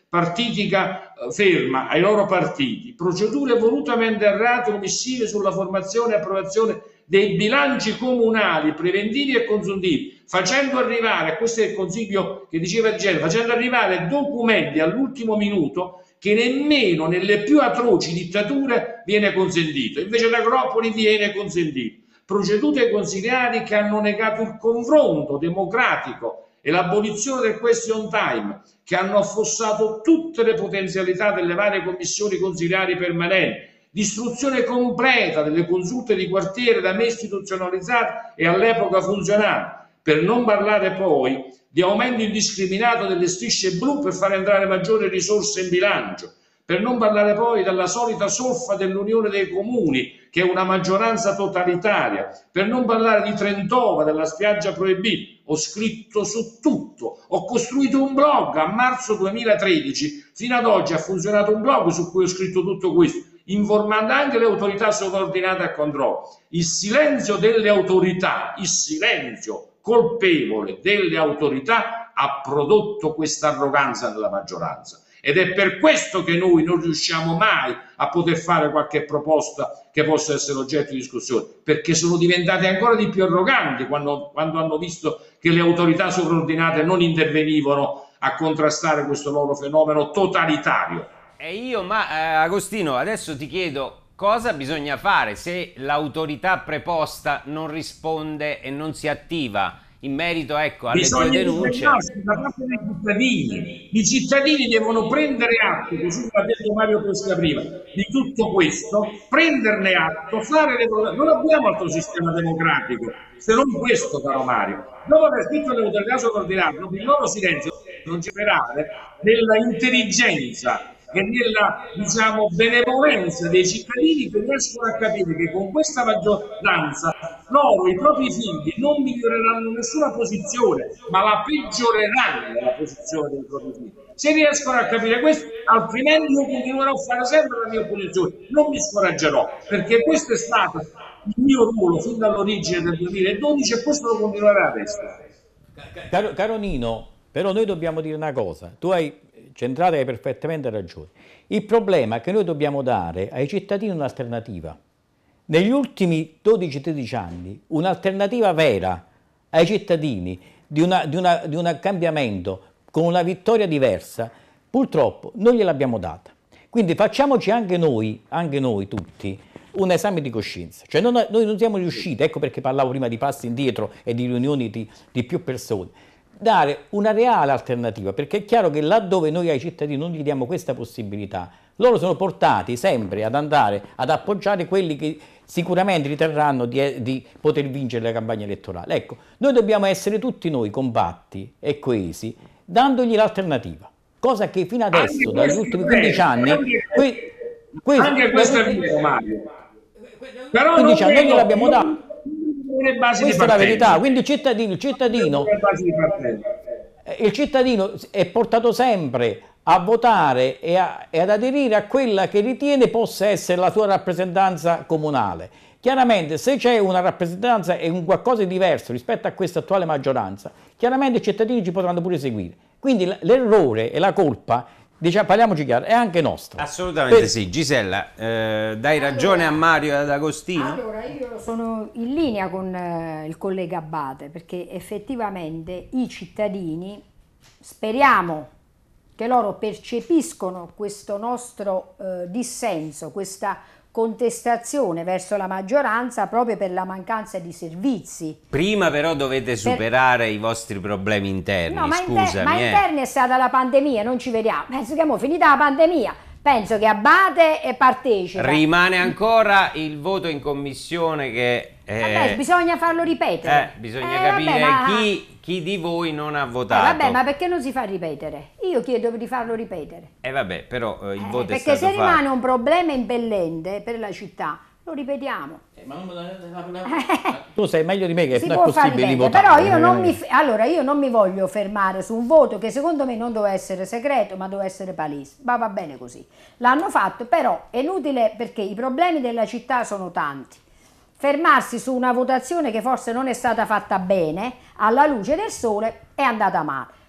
partitica ferma ai loro partiti, procedure volutamente errate, omissive sulla formazione e approvazione dei bilanci comunali preventivi e consuntivi, facendo arrivare, questo è il consiglio che diceva di genere, facendo arrivare documenti all'ultimo minuto che nemmeno nelle più atroci dittature viene consentito, invece ad Agropoli viene consentito. Procedure consiliari che hanno negato il confronto democratico e l'abolizione del question time, che hanno affossato tutte le potenzialità delle varie commissioni consiliari permanenti, distruzione completa delle consulte di quartiere da me istituzionalizzate e all'epoca funzionali, per non parlare poi di aumento indiscriminato delle strisce blu per far entrare maggiori risorse in bilancio, per non parlare poi della solita solfa dell'Unione dei Comuni, che è una maggioranza totalitaria, per non parlare di Trentova, della spiaggia proibita. Ho scritto su tutto, ho costruito un blog a marzo duemilatredici, fino ad oggi ha funzionato un blog su cui ho scritto tutto questo, informando anche le autorità sovraordinate a controllo. Il silenzio delle autorità, il silenzio colpevole delle autorità ha prodotto questa arroganza nella maggioranza. Ed è per questo che noi non riusciamo mai a poter fare qualche proposta che possa essere oggetto di discussione, perché sono diventate ancora di più arroganti quando, quando hanno visto che le autorità sovraordinate non intervenivano a contrastare questo loro fenomeno totalitario. E io, ma eh, Agostino, adesso ti chiedo cosa bisogna fare se l'autorità preposta non risponde e non si attiva in merito, ecco, alle tue denunce. Da parte dei cittadini. I cittadini devono prendere atto, così come ha detto Mario Pesca prima, di tutto questo, prenderne atto, fare le prove. Non abbiamo altro sistema democratico, se non questo, caro Mario. Dopo aver scritto le autorità sovraordinate, il loro silenzio non ci perare nella intelligenza e nella, diciamo, benevolenza dei cittadini, che riescono a capire che con questa maggioranza loro, i propri figli, non miglioreranno nessuna posizione, ma la peggioreranno la posizione dei propri figli. Se riescono a capire questo, altrimenti io continuerò a fare sempre la mia opposizione, non mi scoraggerò, perché questo è stato il mio ruolo fin dall'origine del duemiladodici e questo lo continuerà adesso. Caro, caro Nino, però noi dobbiamo dire una cosa, tu hai centrato e hai perfettamente ragione. Il problema è che noi dobbiamo dare ai cittadini un'alternativa. Negli ultimi dodici tredici anni un'alternativa vera ai cittadini di, una, di, una, di un cambiamento con una vittoria diversa, purtroppo non gliel'abbiamo data. Quindi facciamoci anche noi, anche noi tutti, un esame di coscienza. Cioè non, noi non siamo riusciti, ecco perché parlavo prima di passi indietro e di riunioni di, di più persone, dare una reale alternativa, perché è chiaro che laddove noi ai cittadini non gli diamo questa possibilità, loro sono portati sempre ad andare ad appoggiare quelli che sicuramente riterranno di, di poter vincere la campagna elettorale. Ecco, noi dobbiamo essere tutti noi compatti e coesi, dandogli l'alternativa, cosa che fino adesso, dagli ultimi quindici anni, que, que, anche questo è vero, Mario. Però quindici anni noi gliel'abbiamo dato. Questa è la verità, quindi il cittadino, il cittadino, il cittadino è portato sempre a votare e, a, e ad aderire a quella che ritiene possa essere la sua rappresentanza comunale. Chiaramente se c'è una rappresentanza e un qualcosa di diverso rispetto a questa attuale maggioranza, chiaramente i cittadini ci potranno pure seguire. Quindi l'errore e la colpa, diciamo, parliamoci chiaro, è anche nostra. Assolutamente per... sì. Gisella, eh, dai ragione allora, a Mario e ad Agostino? Allora, io sono in linea con eh, il collega Abate, perché effettivamente i cittadini, speriamo che loro percepiscono questo nostro eh, dissenso, questa contestazione verso la maggioranza proprio per la mancanza di servizi. Prima però dovete superare per... i vostri problemi interni, no, ma scusami. Inter... Ma eh. interni è stata la pandemia, non ci vediamo. Penso che è finita la pandemia, penso che Abate e partecipa. Rimane ancora il voto in commissione che... Eh... Vabbè, bisogna farlo ripetere. Eh, bisogna eh, capire vabbè, ma... chi... Chi di voi non ha votato? Eh, vabbè, ma perché non si fa ripetere? Io chiedo di farlo ripetere. E eh, vabbè, però eh, il eh, voto è stato perché se rimane fatto. un problema impellente per la città, lo ripetiamo. Eh, ma non... Tu sai meglio di me che si non può è possibile fare votare. Però io non mi allora io non mi voglio fermare su un voto che secondo me non doveva essere segreto, ma doveva essere palese. Ma va bene così. L'hanno fatto, però è inutile perché i problemi della città sono tanti. Fermarsi su una votazione che forse non è stata fatta bene, alla luce del sole, è andata male.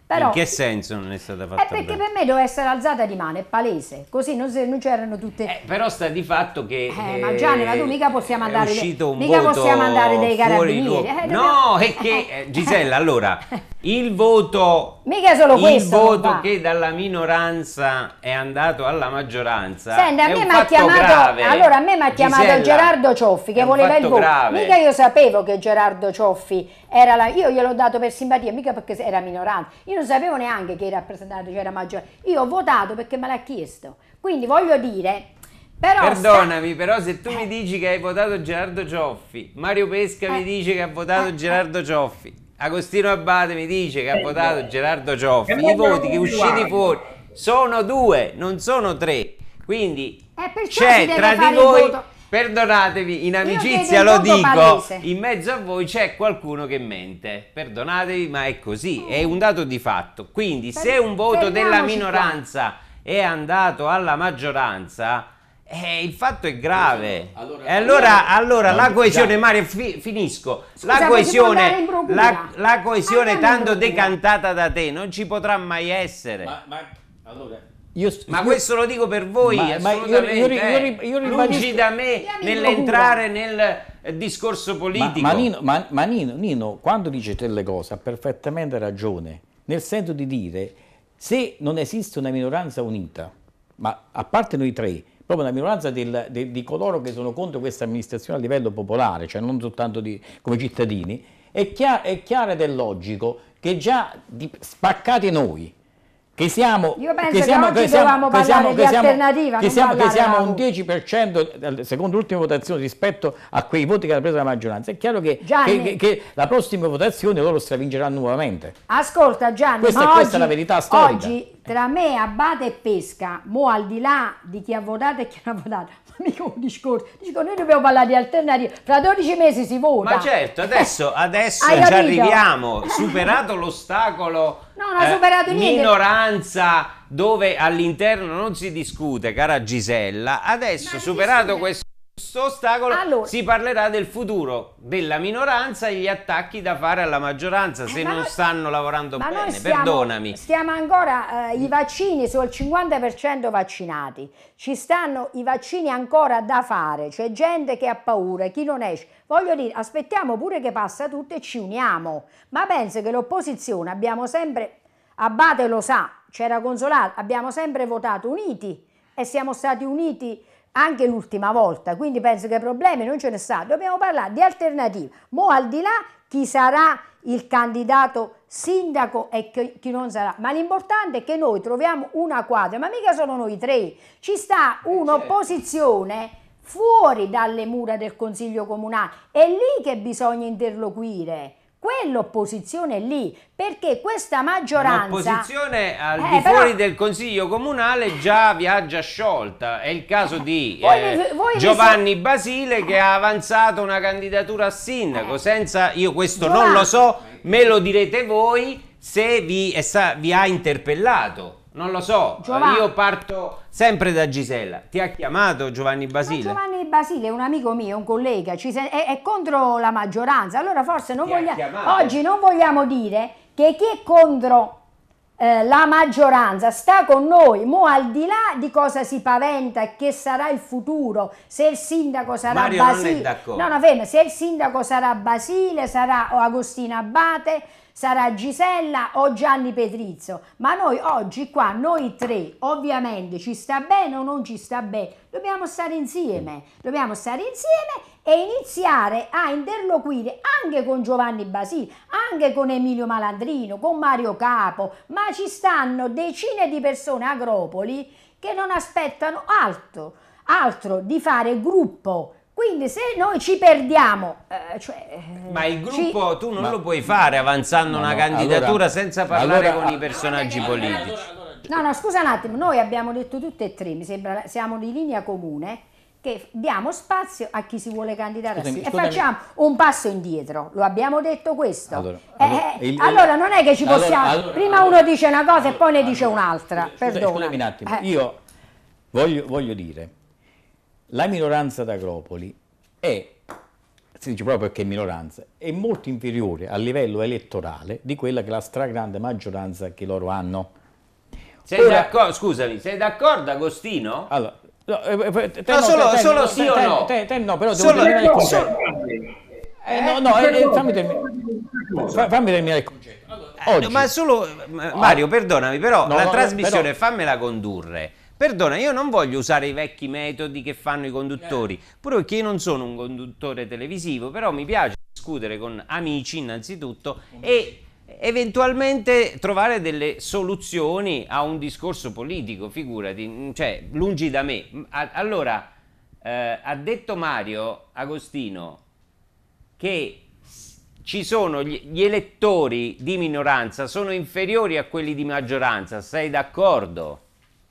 Però, in che senso non è stata fatta è perché bene? per me doveva essere alzata di mano, è palese, così non, se- non c'erano tutte... Eh, però sta di fatto che Eh, ma Gianni, ma tu mica possiamo è andare, uscito un mica voto possiamo andare dai fuori carabinieri. luogo. Eh, No, dobbiamo- è che eh, Gisella, allora il voto Mica solo il questo non voto va. che dalla minoranza è andato alla maggioranza Senti, a è me un mi ha fatto chiamato, grave. allora a me mi ha chiamato Gisella, Gerardo Cioffi che è un voleva il fatto voto. grave. Mica io sapevo che Gerardo Cioffi era la, io gliel'ho dato per simpatia, mica perché era minoranza. Io non sapevo neanche che i rappresentanti c'era maggioranza. Io ho votato perché me l'ha chiesto. Quindi voglio dire, però Perdonami, però se tu mi dici che hai votato Gerardo Cioffi, Mario Pesca Eh. mi dice che ha votato Eh. Gerardo Cioffi, Agostino Abate mi dice che ha votato Gerardo Cioffi, E i non voti me che lo usciti guardi. fuori sono due, non sono tre. Quindi Eh, perciò si c'è deve tra fare di il voi, voto. perdonatemi, in Io amicizia chiedo lo il voto dico, palese. in mezzo a voi c'è qualcuno che mente. Perdonatevi, ma è così, è un dato di fatto. Quindi se un voto della fermiamoci minoranza è andato alla maggioranza, eh, il fatto è grave. Allora- e allora, allora No, la già- coesione, Mario, fi- finisco. Scusa, la ma si può andare coesione, in procura? la, la coesione Andiamo in tanto procura. decantata da te non ci potrà mai essere. Ma, Ma, ma allora, io, io- questo lo dico per voi, Ma- ma io- assolutamente. io ri- io eh. ri- io Lungi ribadisco- da me Andiamo in nell'entrare nel eh, discorso Ma, politico. ma Nino, ma- ma Nino- Nino, quando dice delle cose ha perfettamente ragione, nel senso di dire se non esiste una minoranza unita, ma a parte noi tre, proprio una minoranza del- de- di coloro che sono contro questa amministrazione a livello popolare, cioè non soltanto di- come cittadini, è, chia- è chiaro ed è logico che già di- spaccati noi, che siamo Io penso che che siamo, oggi che siamo, dovevamo che parlare siamo, di che siamo, alternativa, che non siamo, che parlare siamo della un voce. dieci per cento eh, secondo l'ultima votazione rispetto a quei voti che ha preso la maggioranza. È chiaro che, Gianni. che, che, che la prossima votazione loro stravingeranno nuovamente. Ascolta Gianni, Questa- ma questa oggi, è la verità storica. oggi tra me, Abate e Pesca, mo al di là di chi ha votato e chi non ha votato, ma mica un discorso, dico noi dobbiamo parlare di alternative, fra dodici mesi si vota. Ma certo, adesso, adesso Hai ci capito? arriviamo, superato l'ostacolo No, non ha superato niente. minoranza dove all'interno non si discute, cara Gisella, adesso non superato discute. questo ostacolo Allora. si parlerà del futuro della minoranza e gli attacchi da fare alla maggioranza se Eh, ma non noi- stanno lavorando Ma noi bene, stiamo, perdonami. stiamo ancora, eh, i vaccini sono il cinquanta per cento vaccinati, ci stanno i vaccini ancora da fare, c'è gente che ha paura, chi non esce. Voglio dire, aspettiamo pure che passa tutto e ci uniamo, ma penso che l'opposizione abbiamo sempre, Abate lo sa, c'era Consolato, abbiamo sempre votato uniti e siamo stati uniti anche l'ultima volta, quindi penso che problemi non ce ne sta, dobbiamo parlare di alternative. Mo al di là chi sarà il candidato sindaco e chi chi non sarà, ma l'importante è che noi troviamo una quadra, ma mica sono noi tre, ci sta un'opposizione fuori dalle mura del Consiglio Comunale, è lì che bisogna interloquire. Quell'opposizione è lì, perché questa maggioranza... L'opposizione al Eh, di però- fuori del Consiglio Comunale già viaggia sciolta. È il caso di Voi eh, vi- voi vi Giovanni Basile che ha avanzato una candidatura a sindaco. Eh. Senza, io questo Giovanni- non lo so, me lo direte voi se vi, è sta- vi ha interpellato. Non lo so, Giovanni- io parto sempre da Gisella. Ti ha chiamato Giovanni Ma Basile? Giovanni Basile è un amico mio, un collega, ci se- è, è contro la maggioranza, allora forse non Ti ha vogliamo, chiamato? oggi non vogliamo dire che chi è contro eh, la maggioranza sta con noi, mo al di là di cosa si paventa e che sarà il futuro, se il sindaco sarà Mario non è Basile, d'accordo. no, no, ferma, se il sindaco sarà Basile, sarà Agostino Abate, sarà Gisella o Gianni Petrizio, ma noi oggi qua, noi tre, ovviamente ci sta bene o non ci sta bene, dobbiamo stare insieme, dobbiamo stare insieme e iniziare a interloquire anche con Giovanni Basile, anche con Emilio Malandrino, con Mario Capo, ma ci stanno decine di persone a Agropoli che non aspettano altro, altro di fare gruppo. Quindi se noi ci perdiamo, eh, cioè, eh, Ma il ci- gruppo tu non Ma- lo puoi fare avanzando No, una no, candidatura allora- senza parlare allora- con i personaggi politici. No, no, scusa un attimo, noi abbiamo detto tutte e tre, mi sembra, siamo di linea comune, che diamo spazio a chi si vuole candidare Scusami, a sì. E scusami. facciamo un passo indietro, lo abbiamo detto questo. Allora, Eh, allora, eh, il- allora non è che ci allora, possiamo, allora, prima allora, uno dice una cosa e allora, poi ne dice allora, un'altra, scusa- perdona. Scusami un attimo, Eh. io voglio, voglio dire, la minoranza d'Agropoli è si dice proprio perché è minoranza, è molto inferiore a livello elettorale di quella che è la stragrande maggioranza che loro hanno. Sei d'accordo? Scusami, sei d'accordo, Agostino? Allora, no, eh, te, no, no, solo, te, solo te, sì te, o te, no? Te, te, no, però devo Solo, terminare il no, concetto. Eh, no, no, eh, eh, fammi, termi fammi terminare il concetto. Allora, oggi, eh, ma solo, Mario, perdonami, però no, la no, trasmissione però, fammela condurre. Perdona, io non voglio usare i vecchi metodi che fanno i conduttori, pure perché io non sono un conduttore televisivo, però mi piace discutere con amici innanzitutto e eventualmente trovare delle soluzioni a un discorso politico, figurati, cioè lungi da me. Allora, eh, ha detto Mario Agostino che ci sono gli, gli elettori di minoranza sono inferiori a quelli di maggioranza, sei d'accordo?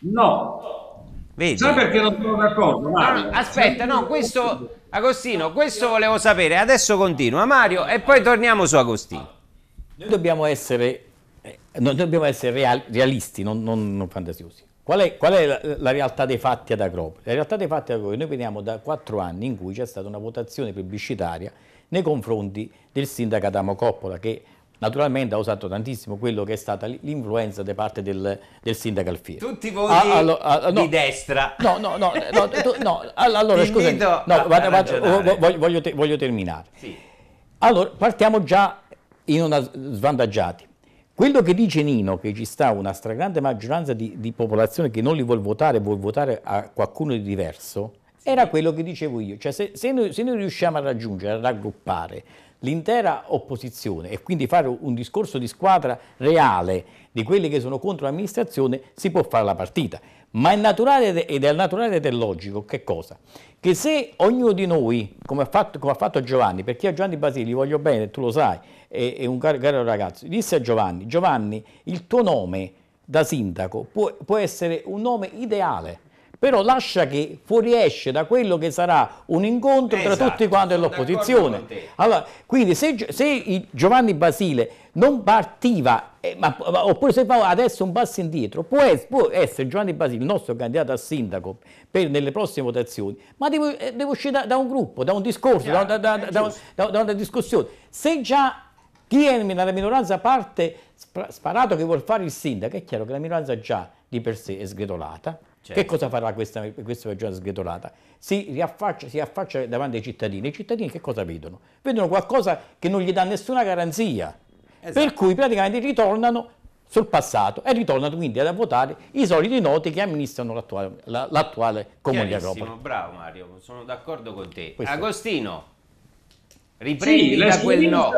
No. Vedi? Sai perché non sono d'accordo? No, no, aspetta, no, questo Agostino, questo volevo sapere, adesso continua Mario e poi torniamo su Agostino. Noi dobbiamo essere, eh, noi dobbiamo essere real, realisti, non, non, non fantasiosi. Qual è, qual è la, la realtà dei fatti ad Agropoli? La realtà dei fatti ad Agropoli, noi veniamo da quattro anni in cui c'è stata una votazione plebiscitaria nei confronti del sindaco Adamo Coppola, che naturalmente ha usato tantissimo quello che è stata l'influenza da parte del, del sindaco Alfieri. Tutti voti ah, allora, ah, no, di destra. No, no, no, no, no, no allora scusami, no, vado, vado, voglio, voglio, te, voglio terminare. Sì. Allora, partiamo già in una svantaggiati. Quello che dice Nino, che ci sta una stragrande maggioranza di, di popolazione che non li vuol votare, vuol votare a qualcuno di diverso, era quello che dicevo io. Cioè se, se, noi, se noi riusciamo a raggiungere, a raggruppare l'intera opposizione e quindi fare un discorso di squadra reale di quelli che sono contro l'amministrazione, si può fare la partita. Ma è naturale ed è naturale ed è logico che cosa? Che se ognuno di noi, come ha fatto, come ha fatto Giovanni, perché a Giovanni Basile gli voglio bene, tu lo sai, è, è un caro, caro ragazzo, disse a Giovanni, Giovanni, il tuo nome da sindaco può, può essere un nome ideale, però lascia che fuoriesce da quello che sarà un incontro esatto, tra tutti quanti dell'opposizione. Allora, quindi se, se Giovanni Basile non partiva, eh, ma, oppure se fa adesso un passo indietro, può, es, può essere Giovanni Basile il nostro candidato a sindaco per, nelle prossime votazioni, ma deve, deve uscire da, da un gruppo, da un discorso, Chiaro, da, da, da, da, da una discussione. Se già chi è nella minoranza parte sparato che vuol fare il sindaco, è chiaro che la minoranza già di per sé è sgretolata. Certo. Che cosa farà questa, questa regione sgretolata? Si riaffaccia, si affaccia davanti ai cittadini. I cittadini che cosa vedono? Vedono qualcosa che non gli dà nessuna garanzia. Esatto. Per cui praticamente ritornano sul passato e ritornano quindi a votare i soliti noti che amministrano l'attuale comune di Agropoli. Bravo Mario, sono d'accordo con te. Questo. Agostino, riprendi sì, da quel no.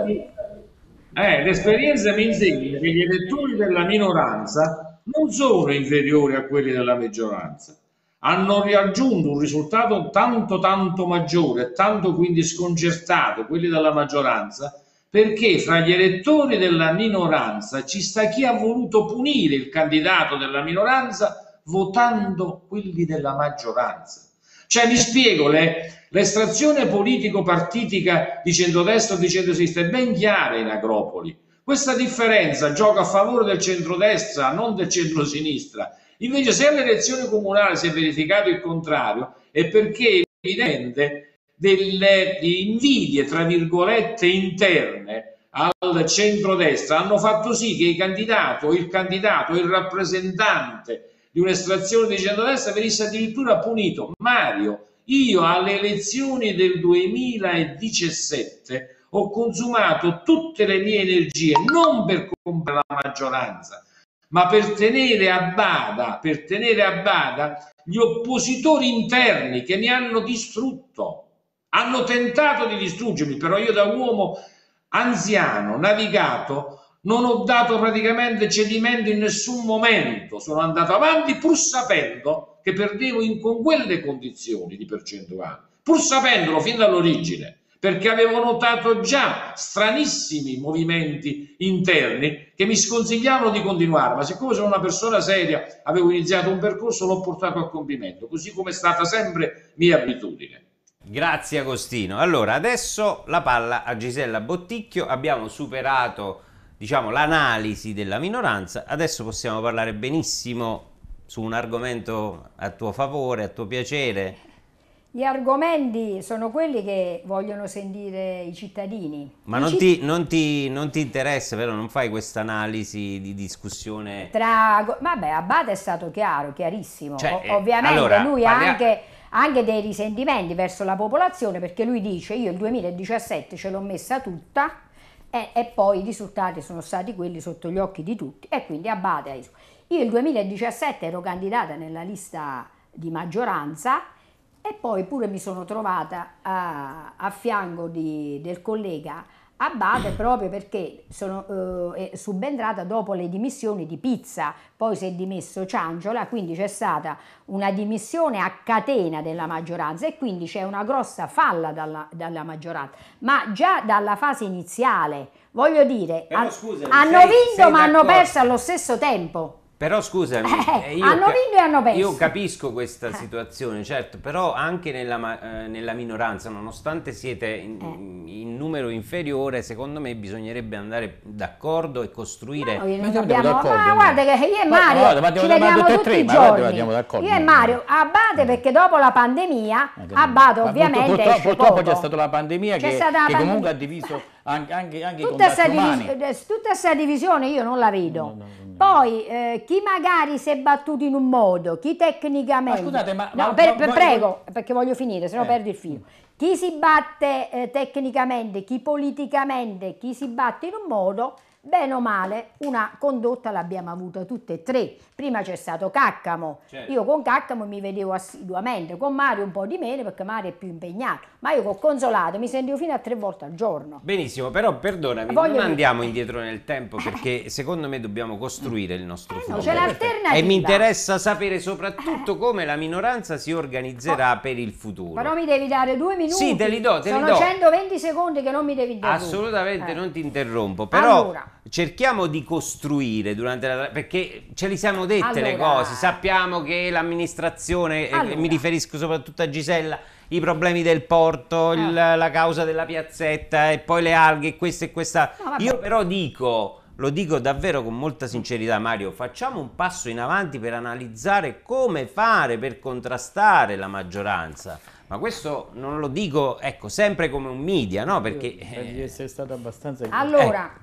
Eh, l'esperienza mi insegna che gli elettori della minoranza non sono inferiori a quelli della maggioranza, hanno raggiunto un risultato tanto tanto maggiore, tanto quindi sconcertato quelli della maggioranza, perché fra gli elettori della minoranza ci sta chi ha voluto punire il candidato della minoranza votando quelli della maggioranza. Cioè, mi spiego, le, l'estrazione politico-partitica di centrodestra o di centrosinistra è ben chiara in Agropoli. Questa differenza gioca a favore del centrodestra, non del centrosinistra. Invece, se alle elezioni comunali si è verificato il contrario, è perché è evidente delle invidie, tra virgolette, interne al centrodestra hanno fatto sì che i candidati o il candidato o il rappresentante di un'estrazione di centrodestra venisse addirittura punito. Mario, io alle elezioni del duemiladiciassette ho consumato tutte le mie energie non per comprare la maggioranza, ma per tenere a bada, per tenere a bada gli oppositori interni che mi hanno distrutto, hanno tentato di distruggermi, però io da uomo anziano, navigato, non ho dato praticamente cedimento in nessun momento, sono andato avanti pur sapendo che perdevo in, con quelle condizioni di percentuale, pur sapendolo fin dall'origine, perché avevo notato già stranissimi movimenti interni che mi sconsigliavano di continuare, ma siccome sono una persona seria, avevo iniziato un percorso, l'ho portato a compimento, così come è stata sempre mia abitudine. Grazie Agostino. Allora, adesso la palla a Gisella Botticchio, abbiamo superato, diciamo, l'analisi della minoranza, adesso possiamo parlare benissimo su un argomento a tuo favore, a tuo piacere. Gli argomenti sono quelli che vogliono sentire i cittadini. Ma I non citt- ti, non ti- non ti interessa, però non fai questa analisi di discussione? Tra, vabbè, Abate è stato chiaro, chiarissimo. Cioè, O- eh, ovviamente allora, lui ha parlia- anche, anche dei risentimenti verso la popolazione, perché lui dice io il duemiladiciassette ce l'ho messa tutta e, e poi i risultati sono stati quelli sotto gli occhi di tutti e quindi Abate ha detto, io il duemiladiciassette ero candidata nella lista di maggioranza e poi pure mi sono trovata a, a fianco di- del collega Abate proprio perché sono eh, è subentrata dopo le dimissioni di Pizza, poi si è dimesso Cianciola, quindi c'è stata una dimissione a catena della maggioranza e quindi c'è una grossa falla dalla, dalla maggioranza, ma già dalla fase iniziale, voglio dire, Però, han- scusami, hanno sei- vinto sei ma hanno d'accordo? perso allo stesso tempo. Però scusami, Eh, eh, io, hanno ca- vinto e hanno perso. io capisco questa situazione, certo, però anche nella, ma- eh, nella minoranza, nonostante siete in, Eh. in numero inferiore, secondo me bisognerebbe andare d'accordo e costruire... Noi non Ma siamo abbiamo- d'accordo, ma no? guarda che io e Ma- Mario guarda, ma ci andiamo- ma vediamo tutti e tutti tre, i ma guarda, giorni. andiamo d'accordo. Io e Mario Abate perché dopo la pandemia Eh, Abate ma ovviamente purtroppo, esce purtroppo poco. c'è stata la pandemia C'è che, stata la che comunque pandemia. ha diviso anche, anche, anche i Tutta sta, contatti umani. divisi- eh, tutta questa divisione io non la vedo. No, no, no. Poi eh, chi magari si è battuto in un modo, chi tecnicamente... Ma scusate, ma- No, ma- per- ma- per- ma- prego, perché voglio finire, se no Eh. perdo il filo. Chi si batte eh, tecnicamente, chi politicamente, chi si batte in un modo, bene o male, una condotta l'abbiamo avuta tutte e tre. Prima c'è stato Caccamo, Certo. io con Caccamo mi vedevo assiduamente, con Mario un po' di meno perché Mario è più impegnato, ma io con Consolato mi sentivo fino a tre volte al giorno. Benissimo, però perdonami, Voglio non dire- andiamo indietro nel tempo perché secondo me dobbiamo costruire il nostro Eh no, futuro. c'è l'alternativa. E mi interessa sapere soprattutto come la minoranza si organizzerà per il futuro. Però mi devi dare due minuti. Sì, te li do, te li Sono do. centoventi secondi che non mi devi dare. Assolutamente Eh. non ti interrompo, però Allora. cerchiamo di costruire durante la... perché ce li siamo dette le Allora. cose, sappiamo che l'amministrazione, e Allora. mi riferisco soprattutto a Gisella, i problemi del porto, il- Ah. la causa della piazzetta e poi le alghe, questa e questa... No, vabbè. Io però dico... Lo dico davvero con molta sincerità, Mario, facciamo un passo in avanti per analizzare come fare per contrastare la maggioranza. Ma questo non lo dico, ecco, sempre come un media, no? Perché... Penso di essere stato abbastanza... Allora,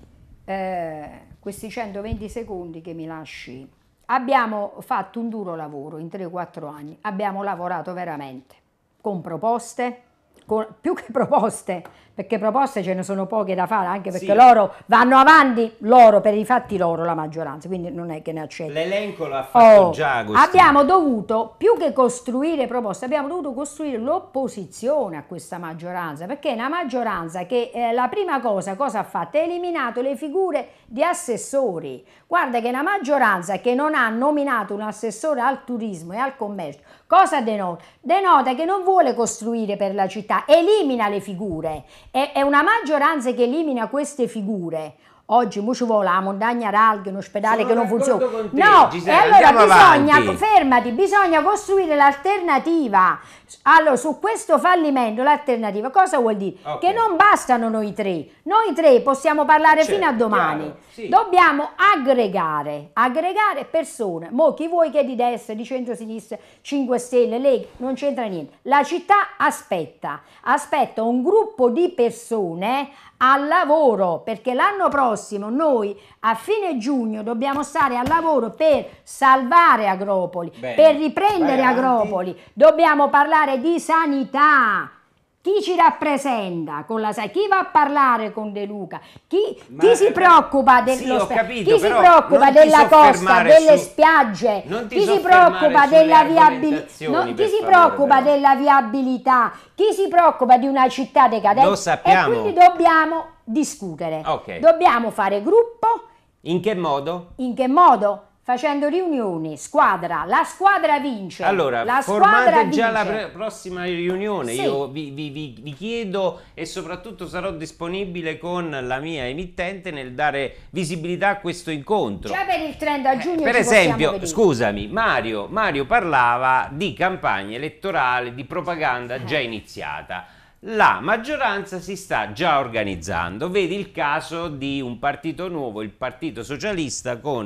eh, questi centoventi secondi che mi lasci, abbiamo fatto un duro lavoro in tre quattro anni, abbiamo lavorato veramente con proposte, con, più che proposte, perché proposte ce ne sono poche da fare, anche perché Sì. loro vanno avanti, loro per i fatti loro la maggioranza, quindi non è che ne accettano. L'elenco l'ha fatto Oh, già Agostino. abbiamo dovuto, più che costruire proposte, abbiamo dovuto costruire l'opposizione a questa maggioranza, perché è una maggioranza che eh, la prima cosa, cosa ha fatto? Ha eliminato le figure di assessori. Guarda che una maggioranza che non ha nominato un assessore al turismo e al commercio, cosa denota? Denota che non vuole costruire per la città, elimina le figure. È, è una maggioranza che elimina queste figure. Oggi mo ci vuole la montagna Ralghe, un ospedale Sono che non d'accordo funziona. con te, No, Gisella, e allora andiamo bisogna, avanti. fermati, bisogna costruire l'alternativa. Allora, su questo fallimento, l'alternativa, cosa vuol dire? Ok. Che non bastano noi tre. Noi tre possiamo parlare Certo, fino a domani. chiaro, sì. Dobbiamo aggregare, aggregare persone. Mo chi vuoi che è di destra, di centro-sinistra, cinque Stelle, Lega, non c'entra niente. La città aspetta, aspetta un gruppo di persone al lavoro, perché l'anno prossimo noi a fine giugno dobbiamo stare al lavoro per salvare Agropoli, Bene, per riprendere vai avanti. Agropoli. Dobbiamo parlare di sanità. Chi ci rappresenta con la sanità? Chi va a parlare con De Luca? Chi, Ma- chi si preoccupa dello sì, ho spa- capito, chi si però preoccupa non ti della costa, soffermare delle su- spiagge? non ti Chi si soffermare preoccupa sulle della viabilità? argomentazioni, Chi per si favore, preoccupa però. della viabilità? Chi si preoccupa di una città decadente? Lo sappiamo. E quindi dobbiamo discutere. Ok. Dobbiamo fare gruppo. In che modo? In che modo? Facendo riunioni, squadra, la squadra vince. Allora, la squadra formate già la vince. pre- prossima riunione, Sì. io vi, vi- vi- vi chiedo e soprattutto sarò disponibile con la mia emittente nel dare visibilità a questo incontro. Già per il trenta giugno Per ci possiamo esempio, vedere. scusami, Mario, Mario parlava di campagna elettorale, di propaganda già iniziata. La maggioranza si sta già organizzando, vedi il caso di un partito nuovo, il Partito Socialista, con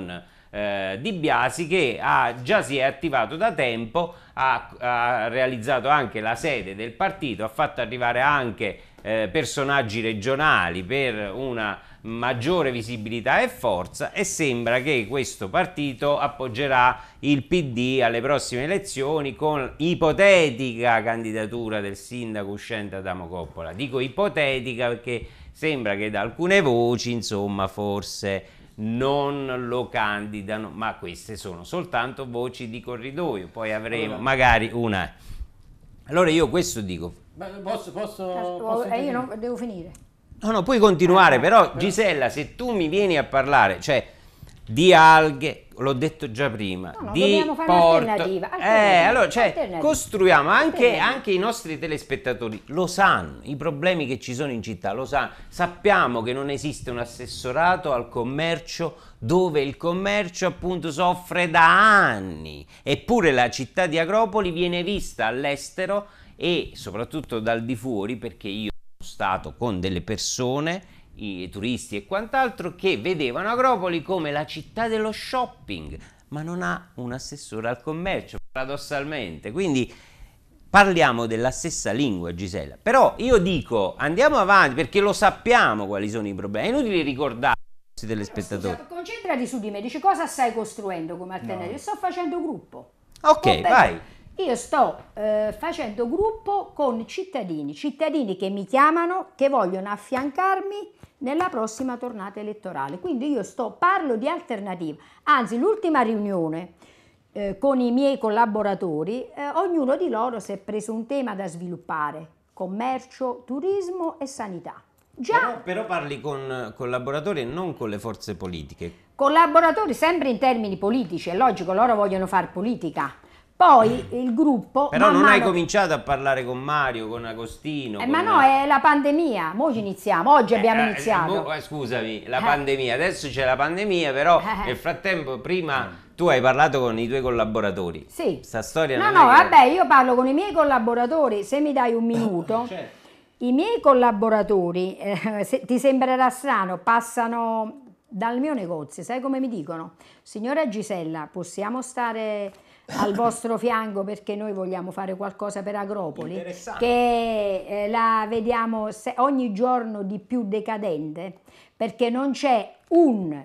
eh, Di Biasi, che ha, già si è attivato da tempo, ha, ha realizzato anche la sede del partito, ha fatto arrivare anche eh, personaggi regionali per una maggiore visibilità e forza, e sembra che questo partito appoggerà il P D alle prossime elezioni con ipotetica candidatura del sindaco uscente Adamo Coppola. Dico ipotetica perché sembra che da alcune voci, insomma, forse non lo candidano, ma queste sono soltanto voci di corridoio, poi avremo allora, magari una... Allora io questo dico... Posso, posso, posso eh, io non, devo finire. No, no, puoi continuare, però Gisella, se tu mi vieni a parlare, cioè di alghe, l'ho detto già prima, no, no, di fare porto, alternativa, alternativa, eh, allora, cioè, alternativa, costruiamo, anche, alternativa. anche i nostri telespettatori lo sanno, i problemi che ci sono in città, lo sanno, sappiamo che non esiste un assessorato al commercio dove il commercio appunto soffre da anni, eppure la città di Agropoli viene vista all'estero e soprattutto dal di fuori, perché io stato con delle persone, i turisti e quant'altro, che vedevano Agropoli come la città dello shopping, ma non ha un assessore al commercio, paradossalmente. Quindi parliamo della stessa lingua, Gisella. Però io dico, andiamo avanti, perché lo sappiamo quali sono i problemi. È inutile ricordare ai nostri telespettatori. Scusa, concentrati su di me, dici cosa stai costruendo come alternativa? No. Sto facendo gruppo. Ok, oh, vai. Io sto eh, facendo gruppo con cittadini, cittadini che mi chiamano, che vogliono affiancarmi nella prossima tornata elettorale. Quindi io sto, parlo di alternativa. Anzi, l'ultima riunione eh, con i miei collaboratori, eh, ognuno di loro si è preso un tema da sviluppare: commercio, turismo e sanità. Già, però, però parli con collaboratori e non con le forze politiche. Collaboratori sempre in termini politici, è logico, loro vogliono fare politica. Poi il gruppo... Però non mano... hai cominciato a parlare con Mario, con Agostino? Eh, con... Ma no, è la pandemia, mo ci iniziamo, oggi eh, abbiamo eh, iniziato. Mo, scusami, la eh. pandemia, adesso c'è la pandemia, però eh. nel frattempo prima tu hai parlato con i tuoi collaboratori. Sì. Sta storia no, non no, è che... vabbè, io parlo con i miei collaboratori, se mi dai un minuto. Certo. I miei collaboratori, eh, se, ti sembrerà strano, passano dal mio negozio, sai come mi dicono? Signora Gisella, possiamo stare al vostro fianco perché noi vogliamo fare qualcosa per Agropoli, che eh, la vediamo se, ogni giorno di più decadente, perché non c'è un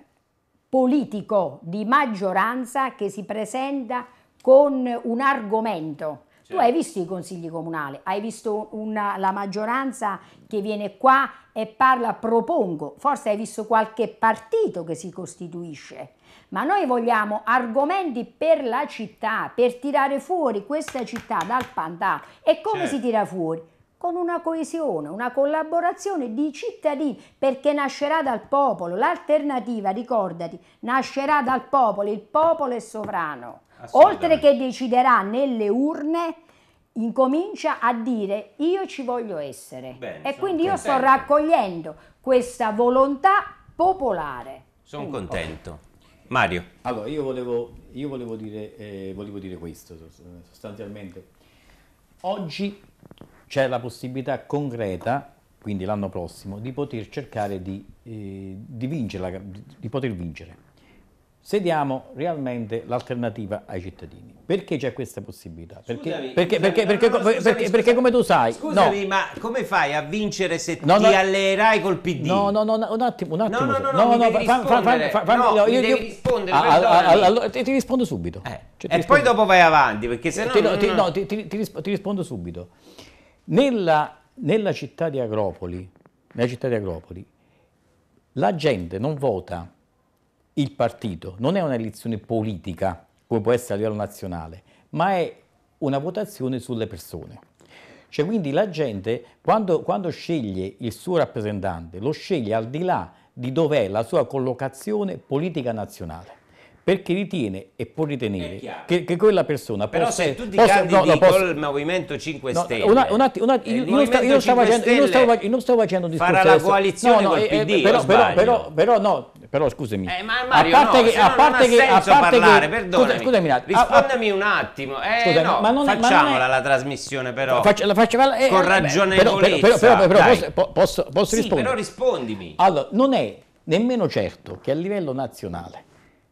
politico di maggioranza che si presenta con un argomento. Certo. Tu hai visto i consigli comunali, hai visto una, la maggioranza che viene qua e parla, propongo, forse hai visto qualche partito che si costituisce. Ma noi vogliamo argomenti per la città, per tirare fuori questa città dal pantano. E come certo. si tira fuori? Con una coesione, una collaborazione di cittadini, perché nascerà dal popolo. L'alternativa, ricordati, nascerà dal popolo, il popolo è sovrano. Oltre che deciderà nelle urne, incomincia a dire io ci voglio essere. Bene, e quindi io contento. Sto raccogliendo questa volontà popolare. Sono quindi, contento. Okay. Mario. Allora, io volevo, io volevo, dire, eh, volevo dire questo, sostanzialmente. Oggi c'è la possibilità concreta, quindi l'anno prossimo, di poter cercare di, eh, di vincere, la, di poter vincere. Se diamo realmente l'alternativa ai cittadini. Perché c'è questa possibilità? Perché, scusami, perché, scusami, perché, no, perché, no, no, perché, scusami, perché, perché come tu sai... Scusami, no. ma come fai a vincere se no, ti no, alleerai col P D? No, no, no, un attimo, un attimo. No, no, no, no, no, mi devi rispondere. Fa, fa, fa, no, no, mi io, devi io, rispondere, allora, ti, ti rispondo subito. Eh, cioè, e poi dopo vai avanti, perché se no... Ti, non, ti, non... no, ti, ti, ti, ti rispondo subito. Nella, nella città di Agropoli, nella città di Agropoli, la gente non vota il partito, non è un'elezione politica, come può essere a livello nazionale, ma è una votazione sulle persone. Cioè, quindi la gente, quando, quando sceglie il suo rappresentante, lo sceglie al di là di dov'è la sua collocazione politica nazionale, perché ritiene e può ritenere che, che quella persona però possa... se tu ti possa, candidi no, no, possa, col Movimento cinque Stelle... No, una, un attimo, un attimo, io, io, non stavo, io, non stavo facendo, io, non stavo, io non stavo facendo un discorso... Farà la coalizione no, no, col P D, eh, però, però, però, però no, però scusami... Eh, ma Mario, a parte no, che, a parte non che, ha senso a parte parlare, che, perdonami, scusami, rispondami un attimo, eh, scusami, no, ma non è, facciamola ma non è, la trasmissione però, faccio, la faccio, eh, con ragionevolezza, però, però, però, però posso, posso, posso sì, rispondere? Però rispondimi. Allora, non è nemmeno certo che a livello nazionale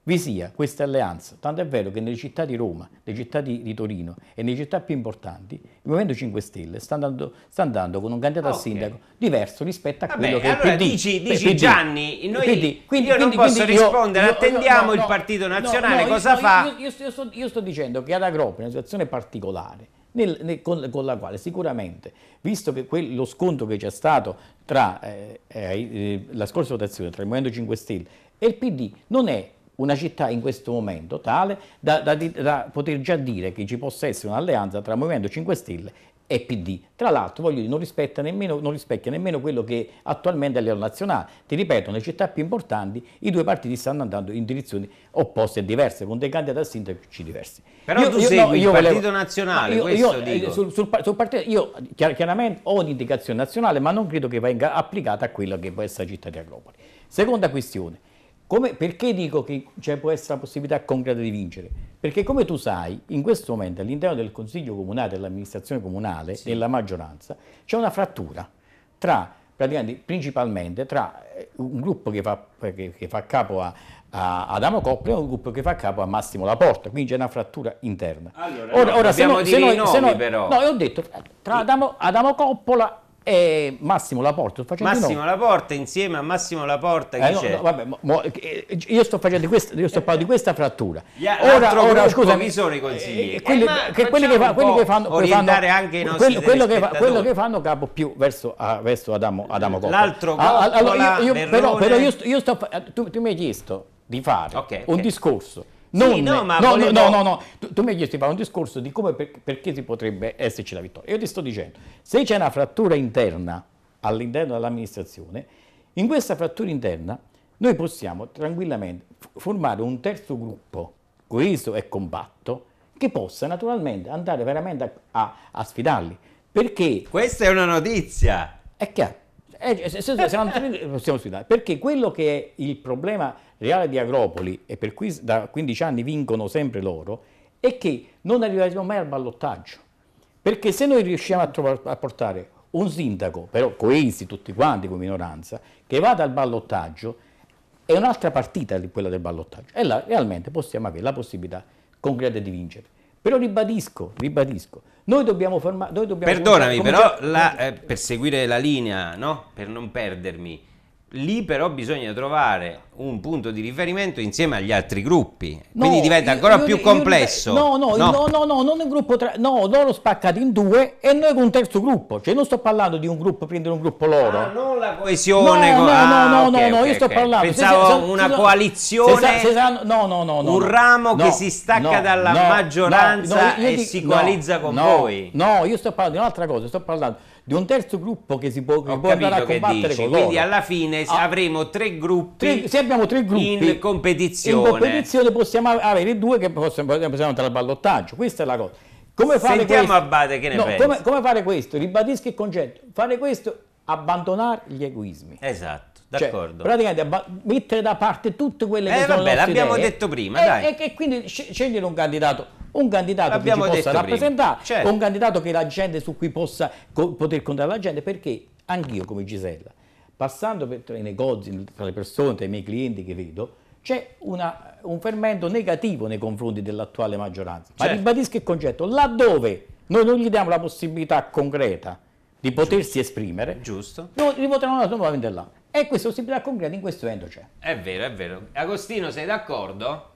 vi sia questa alleanza. Tanto è vero che nelle città di Roma, nelle città di, di Torino e nelle città più importanti, il Movimento cinque Stelle sta andando, sta andando con un candidato Okay. a sindaco diverso rispetto a Vabbè, quello che allora è il P D. dici, Beh, dici P D. Gianni, noi, P D. Quindi- io non quindi- posso quindi io- rispondere, io- io- attendiamo no, il no, Partito no, Nazionale no, cosa io, fa. Io, io, io sto, io sto dicendo che ad Agropoli è una situazione particolare, nel- nel- con, con la quale sicuramente, visto che quel- lo scontro che c'è stato tra eh, eh, la scorsa votazione tra il Movimento cinque Stelle e il P D non è una città in questo momento tale da, da- da poter già dire che ci possa essere un'alleanza tra Movimento cinque Stelle e P D. Tra l'altro, voglio dire, non rispecchia nemmeno, non rispecchia nemmeno quello che attualmente è a livello nazionale. Ti ripeto, nelle città più importanti i due partiti stanno andando in direzioni opposte e diverse, con dei candidati a sindaci diversi. Però tu segui il Partito Nazionale, io, questo io, dico. Sul, sul, sul partito, io chiar- chiaramente ho un'indicazione nazionale, ma non credo che venga applicata a quella che può essere la città di Agropoli. Seconda questione. Come, perché dico che c'è può essere la possibilità concreta di vincere? Perché come tu sai, in questo momento all'interno del Consiglio Comunale, dell'amministrazione comunale, Sì. nella maggioranza, c'è una frattura tra, praticamente, principalmente, tra eh, un gruppo che fa, che, che fa capo a, a Adamo Coppola e un gruppo che fa capo a Massimo Laporta, quindi c'è una frattura interna. Allora, no, dobbiamo dire i nomi, però. No, io ho detto, tra Adamo, Adamo Coppola e Massimo Laporta, sto facendo i nomi. Massimo Laporta insieme a Massimo Laporta chi Eh, no, c'è? no, vabbè, mo- mo- eh, io sto facendo questa, io sto parlando di questa frattura. Gli a- l'altro gruppo, chi sono i consiglieri? eh, quelli, Eh, ma che, quelli che, facciamo fa- un quelli po' che fanno, quelli orientare fanno- anche i nostri quello, quello che fa- telespettatori. quello che fanno capo più verso, a- verso Adamo, Adamo Coppola. L'altro Ah, ah, Coppola, io- io- però, Verrone. però io, sto- io sto fa- tu, tu mi hai chiesto di fare Ok, un ok. discorso. Sì, Non, no, ma no, volevo- no, no, no, tu, tu mi hai chiesto di fare un discorso di come per- perché si potrebbe esserci la vittoria. Io ti sto dicendo, se c'è una frattura interna all'interno dell'amministrazione, in questa frattura interna noi possiamo tranquillamente f- formare un terzo gruppo coeso e compatto che possa naturalmente andare veramente a, a- a sfidarli. Perché Questa è una notizia. è chiaro, eh, se, se, se non possiamo sfidare, perché quello che è il problema reale di Agropoli, e per cui da quindici anni vincono sempre loro, è che non arriveremo mai al ballottaggio. Perché se noi riusciamo a, trovare, a portare un sindaco, però coesi tutti quanti con minoranza, che vada al ballottaggio, è un'altra partita di quella del ballottaggio. E là realmente possiamo avere la possibilità concreta di vincere. Però ribadisco, ribadisco, noi dobbiamo fermare... Noi dobbiamo Perdonami, come però già- la- eh, per seguire la linea, no? Per non perdermi, lì però bisogna trovare un punto di riferimento insieme agli altri gruppi, quindi No, diventa io- ancora io- più io- complesso. No, no, no, no, no, non un gruppo tra, no, loro spaccati in due e noi con un terzo gruppo. Cioè non sto parlando di un gruppo, prendere un gruppo loro. Ah, non la coesione. No, co- no, ah, no, no, ok, no, no, ok, io sto ok. parlando. Pensavo se- se- una se- coalizione, se sa- se sa- no, no, no, no, un no. ramo che No, si stacca no, dalla no, maggioranza no, io e dico- si no, coalizza con no, voi. No, io sto parlando di un'altra cosa, sto parlando di un terzo gruppo che si può, che Ho può andare a capito che combattere dici, con quindi loro. alla fine Ah. avremo tre gruppi Tre- se abbiamo tre gruppi in competizione. in competizione possiamo avere due che possono, possiamo andare al ballottaggio. Questa è la cosa. Come fare Sentiamo questo? Abate, che ne No, pensi? come, come fare questo? Ribadisco il concetto. Fare questo, abbandonare gli egoismi. Esatto, Cioè, d'accordo. praticamente abba- mettere da parte tutte quelle che Eh, sono vabbè, le nostre l'abbiamo idee detto prima, e, dai. E, e quindi sce- scegliere un candidato, un candidato che ci L'abbiamo possa detto prima. rappresentare, Certo. un candidato che la gente su cui possa co- poter contare la gente, perché anch'io come Gisella, passando per, tra i negozi, tra le persone, tra i miei clienti che vedo, c'è una- un fermento negativo nei confronti dell'attuale maggioranza. Ma Certo. ribadisco il concetto, laddove noi non gli diamo la possibilità concreta di potersi esprimere, Giusto. no, li voteranno nuovamente là. E questa possibilità concreta in questo evento c'è. È vero, è vero. Agostino, sei d'accordo?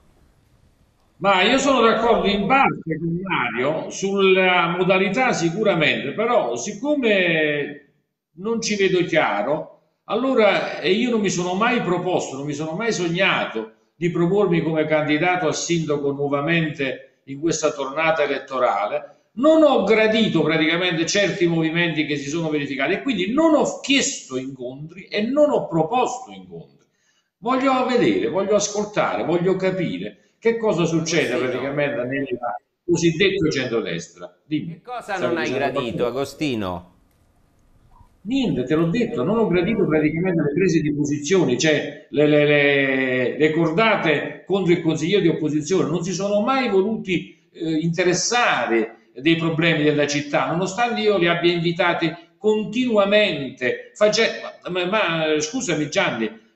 Ma io sono d'accordo in parte con Mario sulla modalità sicuramente, però siccome non ci vedo chiaro, allora e io non mi sono mai proposto, non mi sono mai sognato di propormi come candidato a sindaco nuovamente in questa tornata elettorale, non ho gradito praticamente certi movimenti che si sono verificati e quindi non ho chiesto incontri e non ho proposto incontri. Voglio vedere, voglio ascoltare, voglio capire che cosa succede Agostino. praticamente nel cosiddetto centrodestra. Dimmi. Che cosa Stavi non hai dicendo gradito, qualcosa? Agostino? Niente, te l'ho detto, non ho gradito praticamente le prese di posizione, cioè le, le- le- le cordate contro il consigliere di opposizione, non si sono mai voluti eh, interessare dei problemi della città, nonostante io li abbia invitati continuamente. Face- ma, ma- scusami Gianni,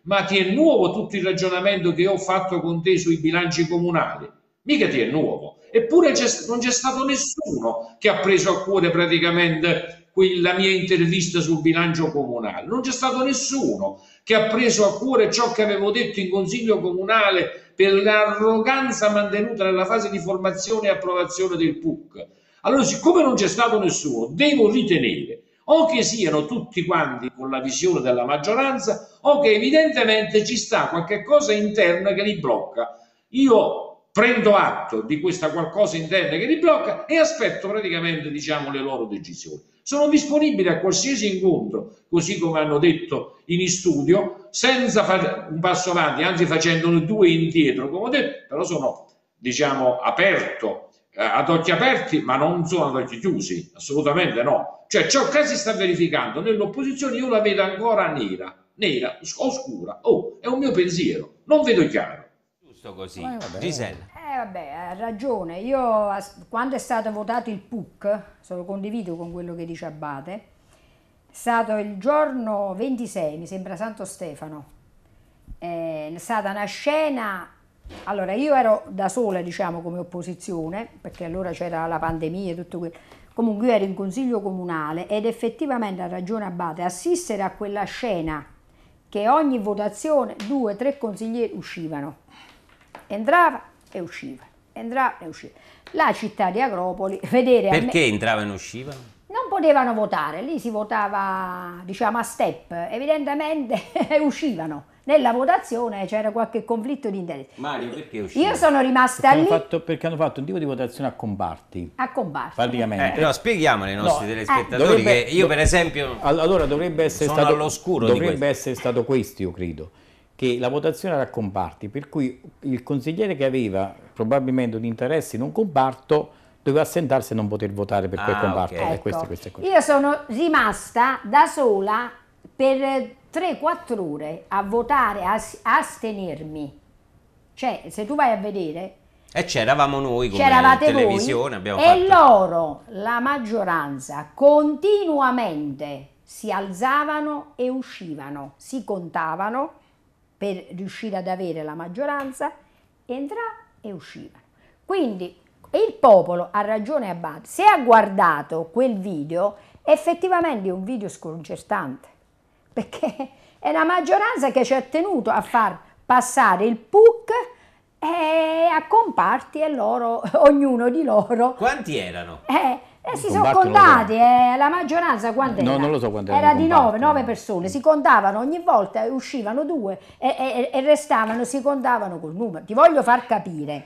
Ma ti è nuovo tutto il ragionamento che ho fatto con te sui bilanci comunali? Mica ti è nuovo. Eppure non c'è stato nessuno che ha preso a cuore praticamente la mia intervista sul bilancio comunale. Non c'è stato nessuno che ha preso a cuore ciò che avevo detto in consiglio comunale per l'arroganza mantenuta nella fase di formazione e approvazione del P U C. Allora, siccome non c'è stato nessuno, devo ritenere o che siano tutti quanti con la visione della maggioranza o che evidentemente ci sta qualche cosa interna che li blocca. Io prendo atto di questa qualcosa interna che li blocca e aspetto praticamente, diciamo, le loro decisioni. Sono disponibile a qualsiasi incontro, così come hanno detto in studio, senza fare un passo avanti, anzi facendone due indietro, come ho detto, però sono, diciamo, aperto, eh, ad occhi aperti, ma non sono ad occhi chiusi, assolutamente no. Cioè, ciò che si sta verificando nell'opposizione io la vedo ancora nera, nera, oscura. Oh, è un mio pensiero, non vedo chiaro. Giusto così. Eh, vabbè. Gisella. Eh vabbè, ha ragione. Io quando è stato votato il P U C, sono condivido con quello che dice Abate, è stato il giorno ventisei, mi sembra Santo Stefano. È stata una scena. Allora, io ero da sola, diciamo, come opposizione, perché allora c'era la pandemia e tutto quello. Comunque io ero in consiglio comunale ed effettivamente ha ragione Abate, assistere a quella scena che ogni votazione due, tre consiglieri uscivano. Entrava e usciva, entrava e usciva. La città di Agropoli, vedere... Perché me... entravano e uscivano? Non potevano votare, lì si votava, diciamo, a step, evidentemente uscivano. Nella votazione c'era qualche conflitto di interesse. Mario, perché uscivano? Io sono rimasta perché lì... Hanno fatto, perché hanno fatto un tipo di votazione a comparti. A comparti. Praticamente. Eh, no, spieghiamolo ai nostri No, telespettatori dovrebbe, che io per esempio... Allora dovrebbe essere sono stato... all'oscuro Dovrebbe essere stato questo, io credo. Che la votazione era a comparti, per cui il consigliere che aveva probabilmente un interesse in un comparto doveva assentarsi e non poter votare per quel ah, comparto. Okay. E Ecco, queste, queste cose. Io sono rimasta da sola per tre quattro ore a votare, a astenermi. Cioè, se tu vai a vedere... E c'eravamo noi come c'eravate televisione, voi, abbiamo e fatto... loro, la maggioranza, continuamente si alzavano e uscivano, si contavano per riuscire ad avere la maggioranza, entrava e uscivano. Quindi il popolo ha ragione Abate, se ha guardato quel video, effettivamente è un video sconcertante, perché è la maggioranza che ci ha tenuto a far passare il P U C e a comparti e loro, ognuno di loro... Quanti erano? Eh, eh, si sono contati, eh, la maggioranza quanto no, era? Non lo so quanto era di nove, comparti, nove no. persone, si contavano ogni volta, uscivano due e, e, e restavano, si contavano col numero. Ti voglio far capire,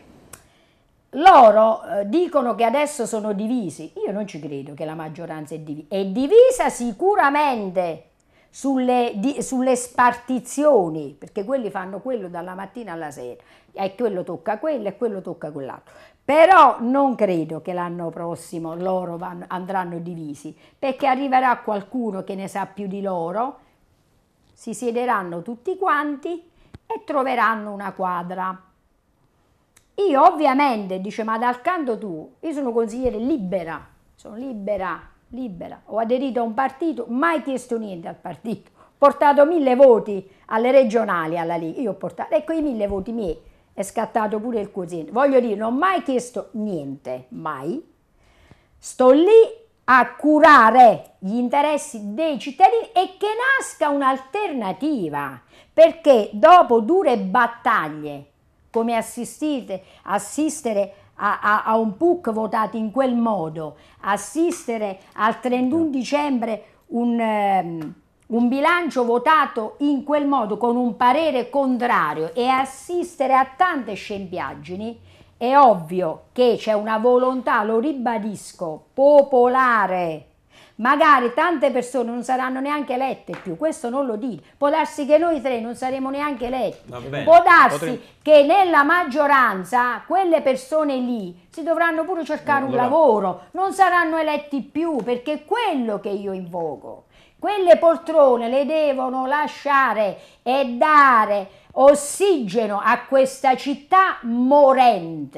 loro eh, dicono che adesso sono divisi, io non ci credo che la maggioranza è divisa, è divisa sicuramente sulle, di, sulle spartizioni, perché quelli fanno quello dalla mattina alla sera, e quello tocca quello e quello tocca quell'altro. Però non credo che l'anno prossimo loro vanno, andranno divisi, perché arriverà qualcuno che ne sa più di loro, si siederanno tutti quanti e troveranno una quadra. Io ovviamente, dice, ma dal canto tu, io sono consigliere libera, sono libera, libera, ho aderito a un partito, mai chiesto niente al partito, ho portato mille voti alle regionali, alla Lega, io ho portato, ecco i mille voti miei. È scattato pure il quoziente. Voglio dire, non ho mai chiesto niente, mai. Sto lì a curare gli interessi dei cittadini e che nasca un'alternativa, perché dopo dure battaglie, come assistite, assistere a, a, a un P U C votato in quel modo, assistere al trentuno dicembre un... Um, un bilancio votato in quel modo con un parere contrario e assistere a tante scempiaggini, è ovvio che c'è una volontà, lo ribadisco, popolare. Magari tante persone non saranno neanche elette più, questo non lo dico, può darsi che noi tre non saremo neanche eletti, può darsi Potrei... che nella maggioranza quelle persone lì si dovranno pure cercare un lavoro, non saranno eletti più, perché è quello che io invoco. Quelle poltrone le devono lasciare e dare ossigeno a questa città morente.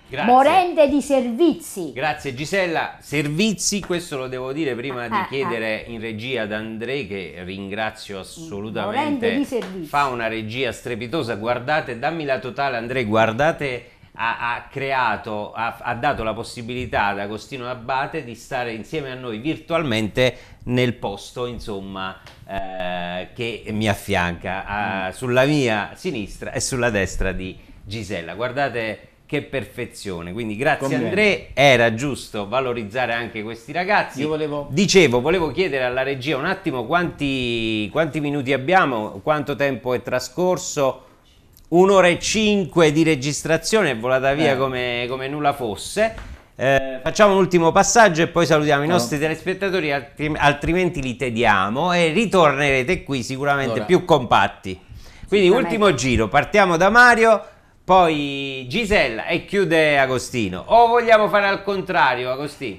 Grazie. morente di servizi. Grazie Gisella. Servizi, questo lo devo dire prima di Ah, chiedere in regia ad Andrei, che ringrazio Morente assolutamente, di servizi. fa una regia strepitosa. Guardate, dammi la totale Andrei, guardate, ha, ha creato, ha, ha dato la possibilità ad Agostino Abate di stare insieme a noi virtualmente nel posto, insomma, eh, che mi affianca, eh, sulla mia sinistra e sulla destra di Gisella. Guardate che perfezione, quindi grazie Complimenti. Andrea, era giusto valorizzare anche questi ragazzi. Io volevo... Dicevo, volevo chiedere alla regia un attimo quanti, quanti minuti abbiamo, quanto tempo è trascorso, un'ora e cinque di registrazione, è volata via Eh. come, come nulla fosse. Eh, facciamo un ultimo passaggio e poi salutiamo i No. nostri telespettatori, altri- altrimenti li tediamo e ritornerete qui sicuramente Allora. più compatti. Quindi Sicuramente. ultimo giro, partiamo da Mario, poi Gisella e chiude Agostino. O vogliamo fare al contrario, Agostino?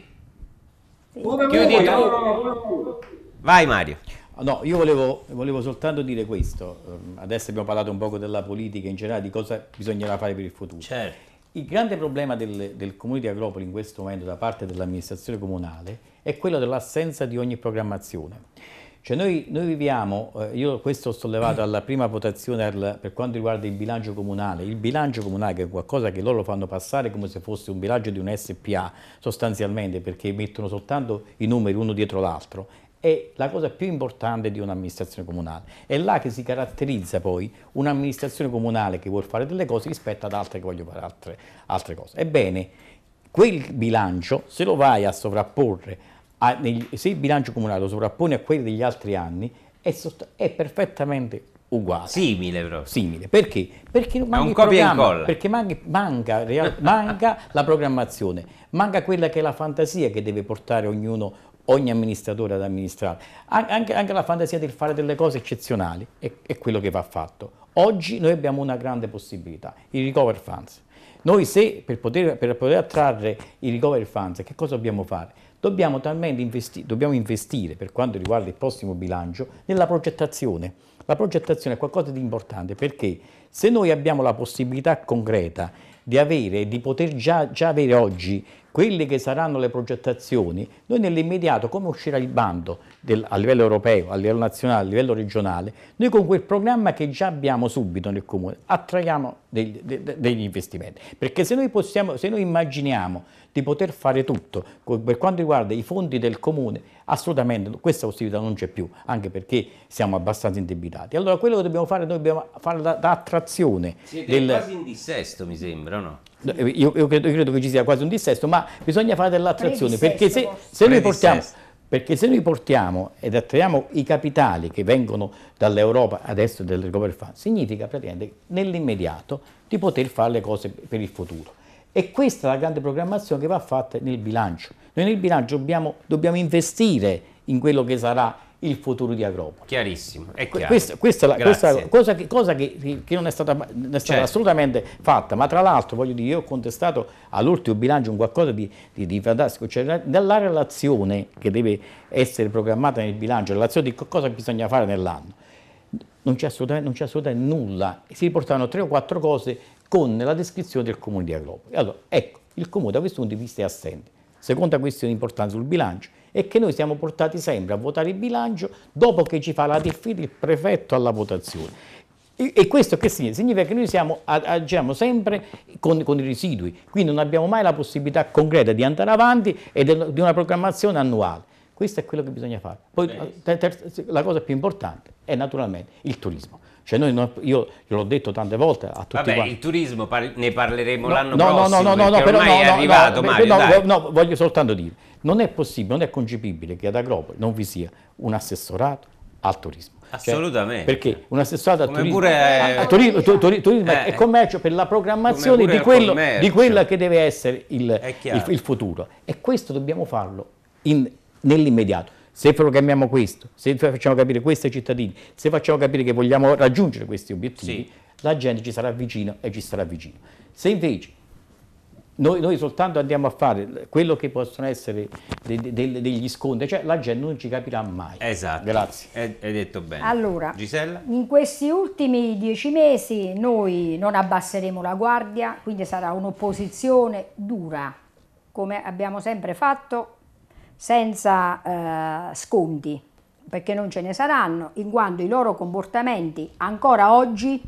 Come Chiudi vuoi, tu. no, no, no. Vai Mario. No, io volevo, volevo soltanto dire questo. Ehm, Adesso abbiamo parlato un poco della politica in generale, di cosa bisognerà fare per il futuro. Certo. Il grande problema del, del comune di Agropoli in questo momento da parte dell'amministrazione comunale è quello dell'assenza di ogni programmazione. Cioè noi, noi viviamo, eh, io questo ho sollevato alla prima votazione al- per quanto riguarda il bilancio comunale, il bilancio comunale che è qualcosa che loro fanno passare come se fosse un bilancio di un S P A sostanzialmente, perché mettono soltanto i numeri uno dietro l'altro, è la cosa più importante di un'amministrazione comunale. È là che si caratterizza poi un'amministrazione comunale che vuole fare delle cose rispetto ad altre che vogliono fare altre, altre cose. Ebbene, quel bilancio, se lo vai a sovrapporre, a- negli- se il bilancio comunale lo sovrappone a quelli degli altri anni, è, sost- è perfettamente uguale. Simile proprio. Simile. Perché? Perché manca un il copia e programma, incolla. perché manca, manca, real- manca la programmazione, manca quella che è la fantasia che deve portare ognuno, ogni amministratore ad amministrare, An- anche, anche la fantasia di fare delle cose eccezionali, è, è quello che va fatto. Oggi noi abbiamo una grande possibilità, i recovery funds. Noi se per poter, per poter attrarre i recovery funds, che cosa dobbiamo fare? Dobbiamo talmente investi- dobbiamo investire, per quanto riguarda il prossimo bilancio, nella progettazione. La progettazione è qualcosa di importante perché se noi abbiamo la possibilità concreta di avere, di poter già, già avere oggi quelle che saranno le progettazioni, noi nell'immediato, come uscirà il bando del, a livello europeo, a livello nazionale, a livello regionale, noi con quel programma che già abbiamo subito nel comune attraiamo degli, de- de- degli investimenti. Perché se noi possiamo, se noi immaginiamo di poter fare tutto co- per quanto riguarda i fondi del comune, assolutamente questa possibilità non c'è più, anche perché siamo abbastanza indebitati. Allora quello che dobbiamo fare, noi dobbiamo fare da, da attrazione. Siete del- quasi in dissesto, mi sembra, o no? io, io credo, io credo che ci sia quasi un dissesto, ma bisogna fare dell'attrazione, perché se, Predissesto, se noi portiamo, Predissesto. perché se noi portiamo ed attraiamo i capitali che vengono dall'Europa, adesso del Recovery Fund, significa praticamente nell'immediato di poter fare le cose per il futuro. E questa è la grande programmazione che va fatta nel bilancio. Noi nel bilancio dobbiamo, dobbiamo investire in quello che sarà il futuro di Agropoli. Chiarissimo, è Que- chiaro. Questa, questa è la questa Grazie. cosa, che, cosa che- che non è stata, non è stata Certo. assolutamente fatta, ma tra l'altro voglio dire, io ho contestato all'ultimo bilancio un qualcosa di, di- di fantastico, cioè nella relazione che deve essere programmata nel bilancio, la relazione di co- cosa bisogna fare nell'anno, non c'è assolutamente, non c'è assolutamente nulla, si riportano tre o quattro cose con la descrizione del comune di Agropoli. Allora, ecco, il comune da questo punto di vista è assente. Seconda questione importante sul bilancio è che noi siamo portati sempre a votare il bilancio dopo che ci fa la diffida il prefetto alla votazione. E, e questo che significa? Significa che noi siamo, a- agiamo sempre con, con i residui, quindi non abbiamo mai la possibilità concreta di andare avanti e del- di una programmazione annuale. Questo è quello che bisogna fare. Poi ter- ter- la cosa più importante è naturalmente il turismo. Cioè noi non- io gliel'ho detto tante volte a tutti Vabbè, quanti. il turismo par- ne parleremo No, l'anno no, no, prossimo, no, no, no, perché però ormai no, è no, arrivato, no, Mario, no, dai. no, voglio soltanto dire, non è possibile, non è concepibile che ad Agropoli non vi sia un assessorato al turismo. Cioè, Assolutamente. perché un assessorato al Come turismo, pure- a- a turismo, tu- tu- turismo Eh. e commercio per la programmazione Come pure di, al quello, commercio. di quella che deve essere il, È chiaro. il- il futuro. E questo dobbiamo farlo in- nell'immediato. Se programmiamo questo, se facciamo capire questo ai cittadini, se facciamo capire che vogliamo raggiungere questi obiettivi, Sì. la gente ci sarà vicino e ci starà vicino. Se invece Noi, noi soltanto andiamo a fare quello che possono essere de, de, de, degli sconti, cioè la gente non ci capirà mai. Esatto. Grazie. Hai, hai detto bene. Allora, Gisella? in questi ultimi dieci mesi noi non abbasseremo la guardia, quindi sarà un'opposizione dura, come abbiamo sempre fatto, senza eh, sconti, perché non ce ne saranno, in quanto i loro comportamenti ancora oggi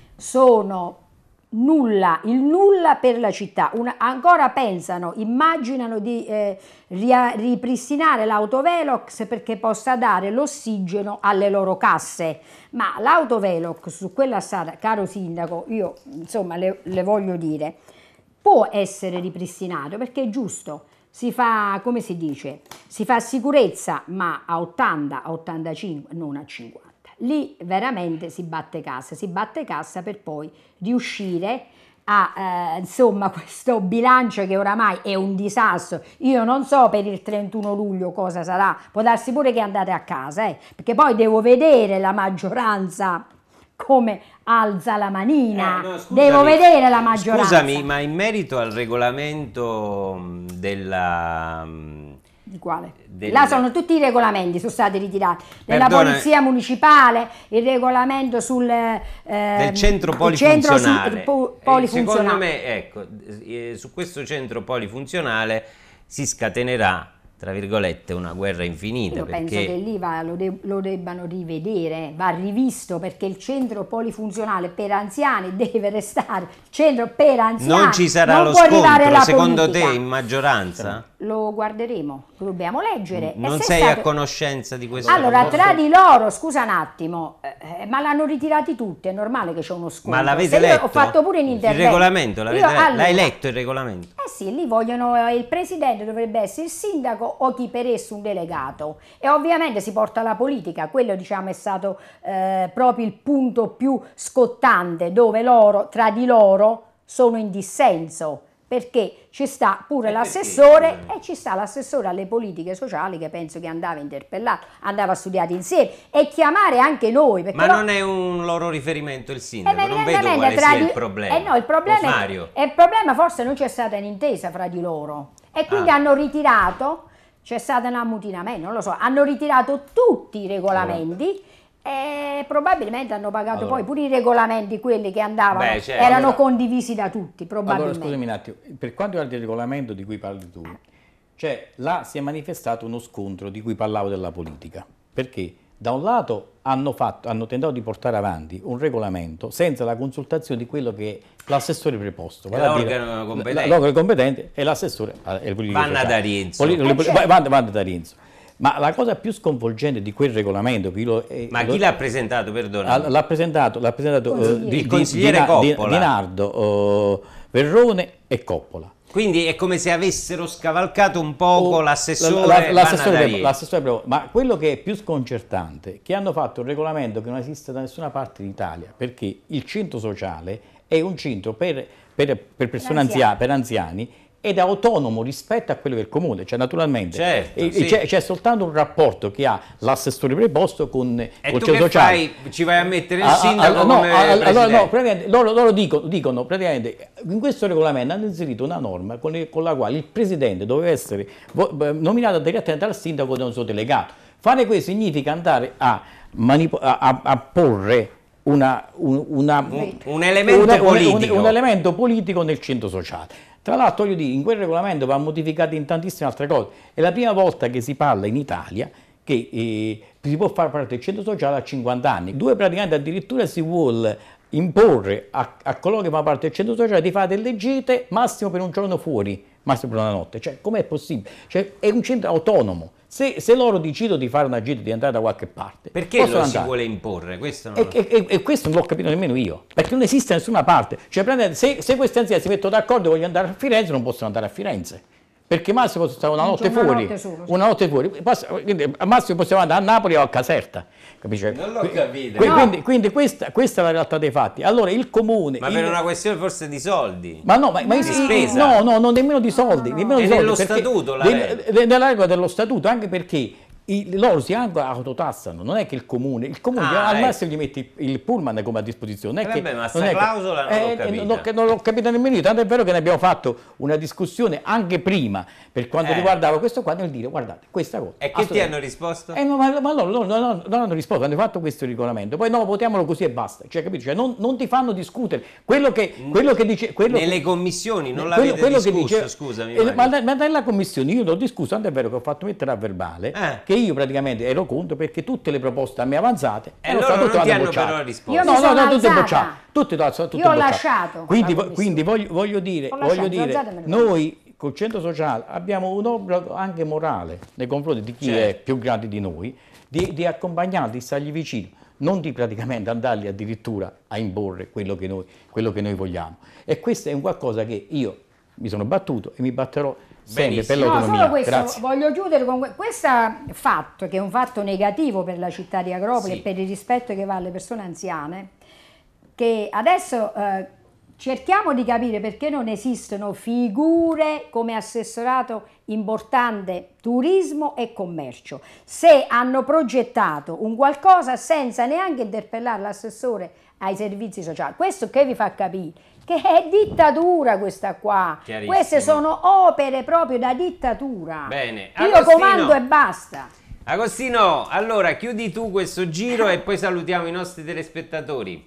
sono nulla, il nulla per la città. Una, ancora pensano, immaginano di eh, ria, ripristinare l'autovelox perché possa dare l'ossigeno alle loro casse, ma l'autovelox su quella strada, caro sindaco, io insomma le, le voglio dire, può essere ripristinato perché è giusto, si fa, come si dice, si fa sicurezza, ma a ottanta, a ottantacinque, non a cinquanta. Lì veramente si batte cassa, si batte cassa per poi riuscire a, eh, insomma, questo bilancio che oramai è un disastro. Io non so per il trentuno luglio cosa sarà, può darsi pure che andate a casa, eh, perché poi devo vedere la maggioranza come alza la manina, eh, no, scusami, devo vedere la maggioranza. Scusami, ma in merito al regolamento della... Di quale? Del... Là sono tutti i regolamenti, sono stati ritirati. Della Perdona, polizia municipale, il regolamento sul eh, del centro polifunzionale. Centro po polifunzionale. Secondo me, ecco, eh, su questo centro polifunzionale si scatenerà, tra virgolette, una guerra infinita. Io perché... penso che lì va, lo, de lo debbano rivedere, va rivisto, perché il centro polifunzionale per anziani deve restare. Il centro per anziani non ci sarà non lo può arrivare scontro, la secondo politica. te, in maggioranza? Lo guarderemo, lo dobbiamo leggere. Non se sei stato... a conoscenza di questo? Allora, tra di loro, scusa un attimo, eh, ma l'hanno ritirati tutti, è normale che c'è uno scontro. Ma l'avete Se letto? Io ho fatto pure in intervento. Il regolamento, l'avete letto? Allora, l'hai letto il regolamento? Eh sì, lì vogliono, eh, il presidente dovrebbe essere il sindaco o chi per esso un delegato. E ovviamente si porta la politica, quello diciamo è stato eh, proprio il punto più scottante, dove loro, tra di loro, sono in dissenso. Perché ci sta pure l'assessore e ci sta l'assessore alle politiche sociali che penso che andava interpellato, andava studiato insieme e chiamare anche noi. Ma no, non è un loro riferimento il sindaco, non vedo quale sia il problema. Eh no, il problema, è, è il problema forse non c'è stata un'intesa fra di loro e quindi ah. hanno ritirato, c'è stato un ammutinamento, non lo so, hanno ritirato tutti i regolamenti. Allora. E probabilmente hanno pagato allora, poi pure i regolamenti, quelli che andavano, beh, certo, erano allora, condivisi da tutti, probabilmente. Allora scusami un attimo, per quanto riguarda il regolamento di cui parli tu, cioè là si è manifestato uno scontro di cui parlavo della politica, perché da un lato hanno, fatto, hanno tentato di portare avanti un regolamento senza la consultazione di quello che l'assessore preposto, l'organo competente. L'organo competente e l'assessore Vanna D'Arienzo. Vanna D'Arienzo. Ma la cosa più sconvolgente di quel regolamento... Lo, eh, Ma chi l'ha presentato, perdona? L'ha presentato, l'ha presentato uh, di, il consigliere di, Coppola. Di, di Nardo, uh, Verrone e Coppola. Quindi è come se avessero scavalcato un poco oh, l'assessore l'assessore. Ma quello che è più sconcertante è che hanno fatto un regolamento che non esiste da nessuna parte d'Italia, perché il centro sociale è un centro per, per, per persone anziane, per anziani, ed è autonomo rispetto a quello che è il comune, cioè naturalmente certo, sì. c'è soltanto un rapporto che ha l'assessore preposto con e col tu che sociale. Fai? Ci vai a mettere il sindaco ah, ah, come no, allora no, praticamente loro, loro dicono, dicono praticamente in questo regolamento hanno inserito una norma con, le, con la quale il presidente doveva essere nominato direttamente dal sindaco da un suo delegato. Fare questo significa andare a, a, a porre Una, un, una, un, un, elemento una, politico. Un, un elemento politico nel centro sociale. Tra l'altro, voglio dire, in quel regolamento va modificato in tantissime altre cose. È la prima volta che si parla in Italia che eh, si può fare parte del centro sociale a cinquanta anni. Due praticamente addirittura si vuole imporre a, a coloro che fanno parte del centro sociale di fare delle gite massimo per un giorno fuori, massimo per una notte. Cioè, com'è possibile? Cioè, è un centro autonomo. Se, se loro decidono di fare una gita, di andare da qualche parte, perché lo andare. si vuole imporre? Questo non e, lo so. e, e, e questo non l'ho capito nemmeno io, perché non esiste da nessuna parte. Cioè, se, se questi anziani si mettono d'accordo e vogliono andare a Firenze, non possono andare a Firenze. Perché massimo possono stare una notte una fuori, notte solo, sì. una notte fuori, al massimo possiamo andare a Napoli o a Caserta, capisci? Non l'ho capito. Quindi, no. quindi, quindi questa, questa è la realtà dei fatti. Allora il comune... Ma il... per una questione forse di soldi? Ma no, ma, ma di spesa? No, no, no, nemmeno di soldi. No, no. Nemmeno È di soldi, nello statuto la regola. Nella regola dello statuto, anche perché I, loro si autotassano, non è che il comune, il comune Ah, al ecco. massimo gli mette il pullman come a disposizione. Non è Eh che, vabbè, ma non sta è che- clausola non l'ho capita. non, non l'ho capita nemmeno io, tanto è vero che ne abbiamo fatto una discussione anche prima per quanto Eh. riguardava questo qua, nel dire guardate questa cosa. E che ti assolutamente- hanno risposto? Eh, no, ma, ma loro, loro non, non hanno risposto, hanno fatto questo regolamento, poi no, votiamolo così e basta, cioè, capito? Cioè, non, non ti fanno discutere quello che, quello che dice... Quello Nelle che, commissioni non quello- l'avete quello che discusso, dice- scusami. eh, Mario. ma, ma nella commissione io l'ho discusso, tanto è vero che ho fatto mettere a verbale Eh. che io praticamente ero contro perché tutte le proposte a me avanzate E erano loro state tutte non ti state hanno bocciate. però risposto. Io No, mi no, sono no, tutte alzata. bocciate, tutte, tutte, tutte Io ho bocciate. lasciato Quindi, la vo- quindi voglio, voglio dire, Ho lasciato, voglio sono dire alzata e me ne vado. noi col centro sociale abbiamo un obbligo anche morale nei confronti di chi Certo. è più grande di noi, di, di accompagnarli, di stargli vicino, non di praticamente andarli addirittura a imporre quello che noi, quello che noi vogliamo. E questo è un qualcosa che io mi sono battuto e mi batterò sempre per Benissimo. No, l'autonomia. solo questo, Grazie. voglio chiudere con que- questo fatto, che è un fatto negativo per la città di Agropoli Sì. e per il rispetto che va alle persone anziane, che adesso eh, cerchiamo di capire perché non esistono figure come assessorato importante turismo e commercio, se hanno progettato un qualcosa senza neanche interpellare l'assessore ai servizi sociali. Questo che vi fa capire? Che è dittatura questa qua. Chiarissimo. Queste sono opere proprio da dittatura. Bene. Io Agostino. comando e basta. Agostino, allora chiudi tu questo giro e poi salutiamo i nostri telespettatori.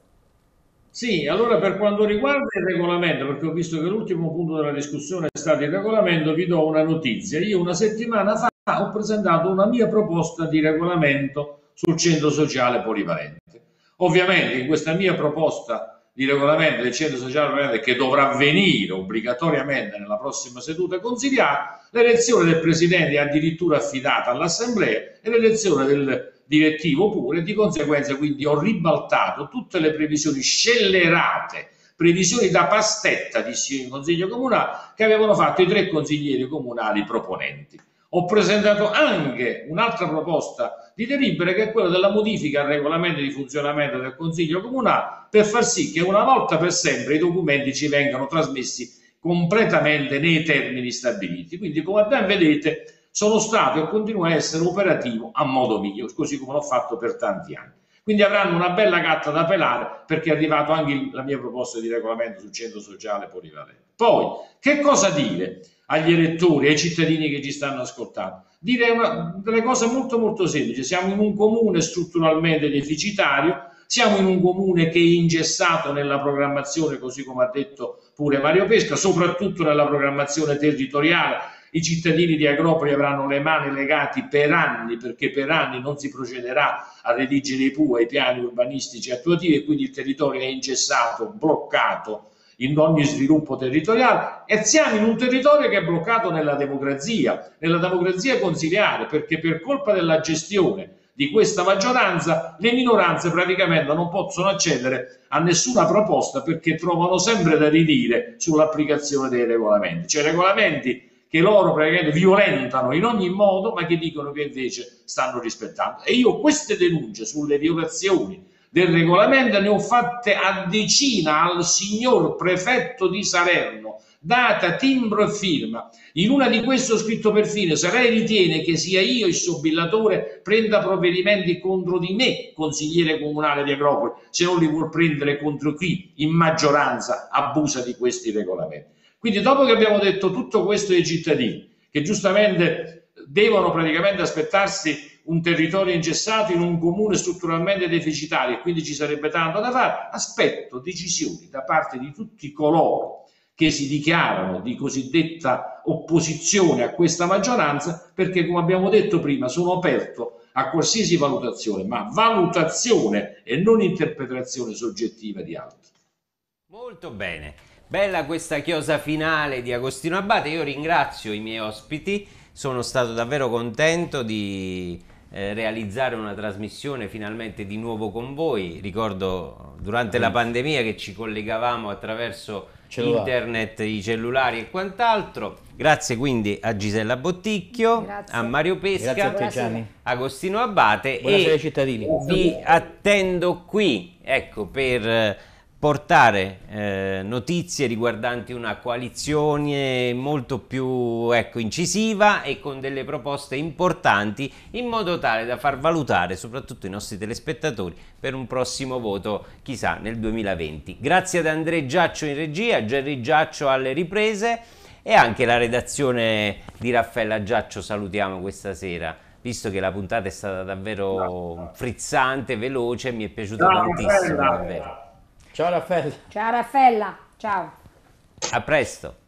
Sì, allora per quanto riguarda il regolamento, perché ho visto che l'ultimo punto della discussione è stato il regolamento, vi do una notizia. Io una settimana fa ho presentato una mia proposta di regolamento sul centro sociale polivalente. Ovviamente in questa mia proposta di regolamento del centro sociale polivalente, che dovrà avvenire obbligatoriamente nella prossima seduta consigliare, l'elezione del presidente è addirittura affidata all'assemblea e l'elezione del direttivo pure, di conseguenza quindi ho ribaltato tutte le previsioni scellerate, previsioni da pastetta, dissi in consiglio comunale, che avevano fatto i tre consiglieri comunali proponenti. Ho presentato anche un'altra proposta di delibera, che è quella della modifica al regolamento di funzionamento del consiglio comunale, per far sì che una volta per sempre i documenti ci vengano trasmessi completamente nei termini stabiliti. Quindi, come ben vedete, sono stato e continuo a essere operativo a modo mio, così come l'ho fatto per tanti anni. Quindi avranno una bella gatta da pelare, perché è arrivato anche il- la mia proposta di regolamento sul centro sociale polivalente. Poi, che cosa dire agli elettori, ai cittadini che ci stanno ascoltando? Dire una, delle cose molto molto semplici. Siamo in un comune strutturalmente deficitario, siamo in un comune che è ingessato nella programmazione, così come ha detto pure Mario Pesca, soprattutto nella programmazione territoriale. I cittadini di Agropoli avranno le mani legate per anni, perché per anni non si procederà a redigere i P U, ai piani urbanistici attuativi, e quindi il territorio è ingessato, bloccato in ogni sviluppo territoriale, e siamo in un territorio che è bloccato nella democrazia, nella democrazia consiliare, perché per colpa della gestione di questa maggioranza le minoranze praticamente non possono accedere a nessuna proposta, perché trovano sempre da ridire sull'applicazione dei regolamenti, cioè regolamenti che loro praticamente violentano in ogni modo, ma che dicono che invece stanno rispettando. E io queste denunce sulle violazioni del regolamento ne ho fatte a decina al signor prefetto di Salerno, data, timbro e firma. In una di queste ho scritto perfino: se lei ritiene che sia io il sobillatore, prenda provvedimenti contro di me, consigliere comunale di Agropoli, se non li vuol prendere contro chi in maggioranza abusa di questi regolamenti. Quindi, dopo che abbiamo detto tutto questo ai cittadini, che giustamente devono praticamente aspettarsi un territorio ingessato in un comune strutturalmente deficitario, e quindi ci sarebbe tanto da fare, aspetto decisioni da parte di tutti coloro che si dichiarano di cosiddetta opposizione a questa maggioranza, perché, come abbiamo detto prima, sono aperto a qualsiasi valutazione, ma valutazione e non interpretazione soggettiva di altri. Molto bene, bella questa chiosa finale di Agostino Abate. Io ringrazio i miei ospiti, sono stato davvero contento di eh, realizzare una trasmissione finalmente di nuovo con voi. Ricordo durante la pandemia che ci collegavamo attraverso Cellulare. internet, i cellulari e quant'altro. Grazie quindi a Gisella Botticchio, Grazie. a Mario Pesca, Grazie a te, Buonasera. Gianni. Agostino Abate, Buonasera ai e cittadini. vi attendo qui, ecco, per portare eh, notizie riguardanti una coalizione molto più, ecco, incisiva e con delle proposte importanti, in modo tale da far valutare soprattutto i nostri telespettatori per un prossimo voto, chissà, nel duemilaventi. Grazie ad Andrea Giaccio in regia, Gerry Giaccio alle riprese e anche la redazione di Raffaella Giaccio salutiamo questa sera, visto che la puntata è stata davvero frizzante, veloce, mi è piaciuta Ciao, tantissimo, Raffaella. davvero. Ciao Raffaella. Ciao Raffaella, ciao. A presto.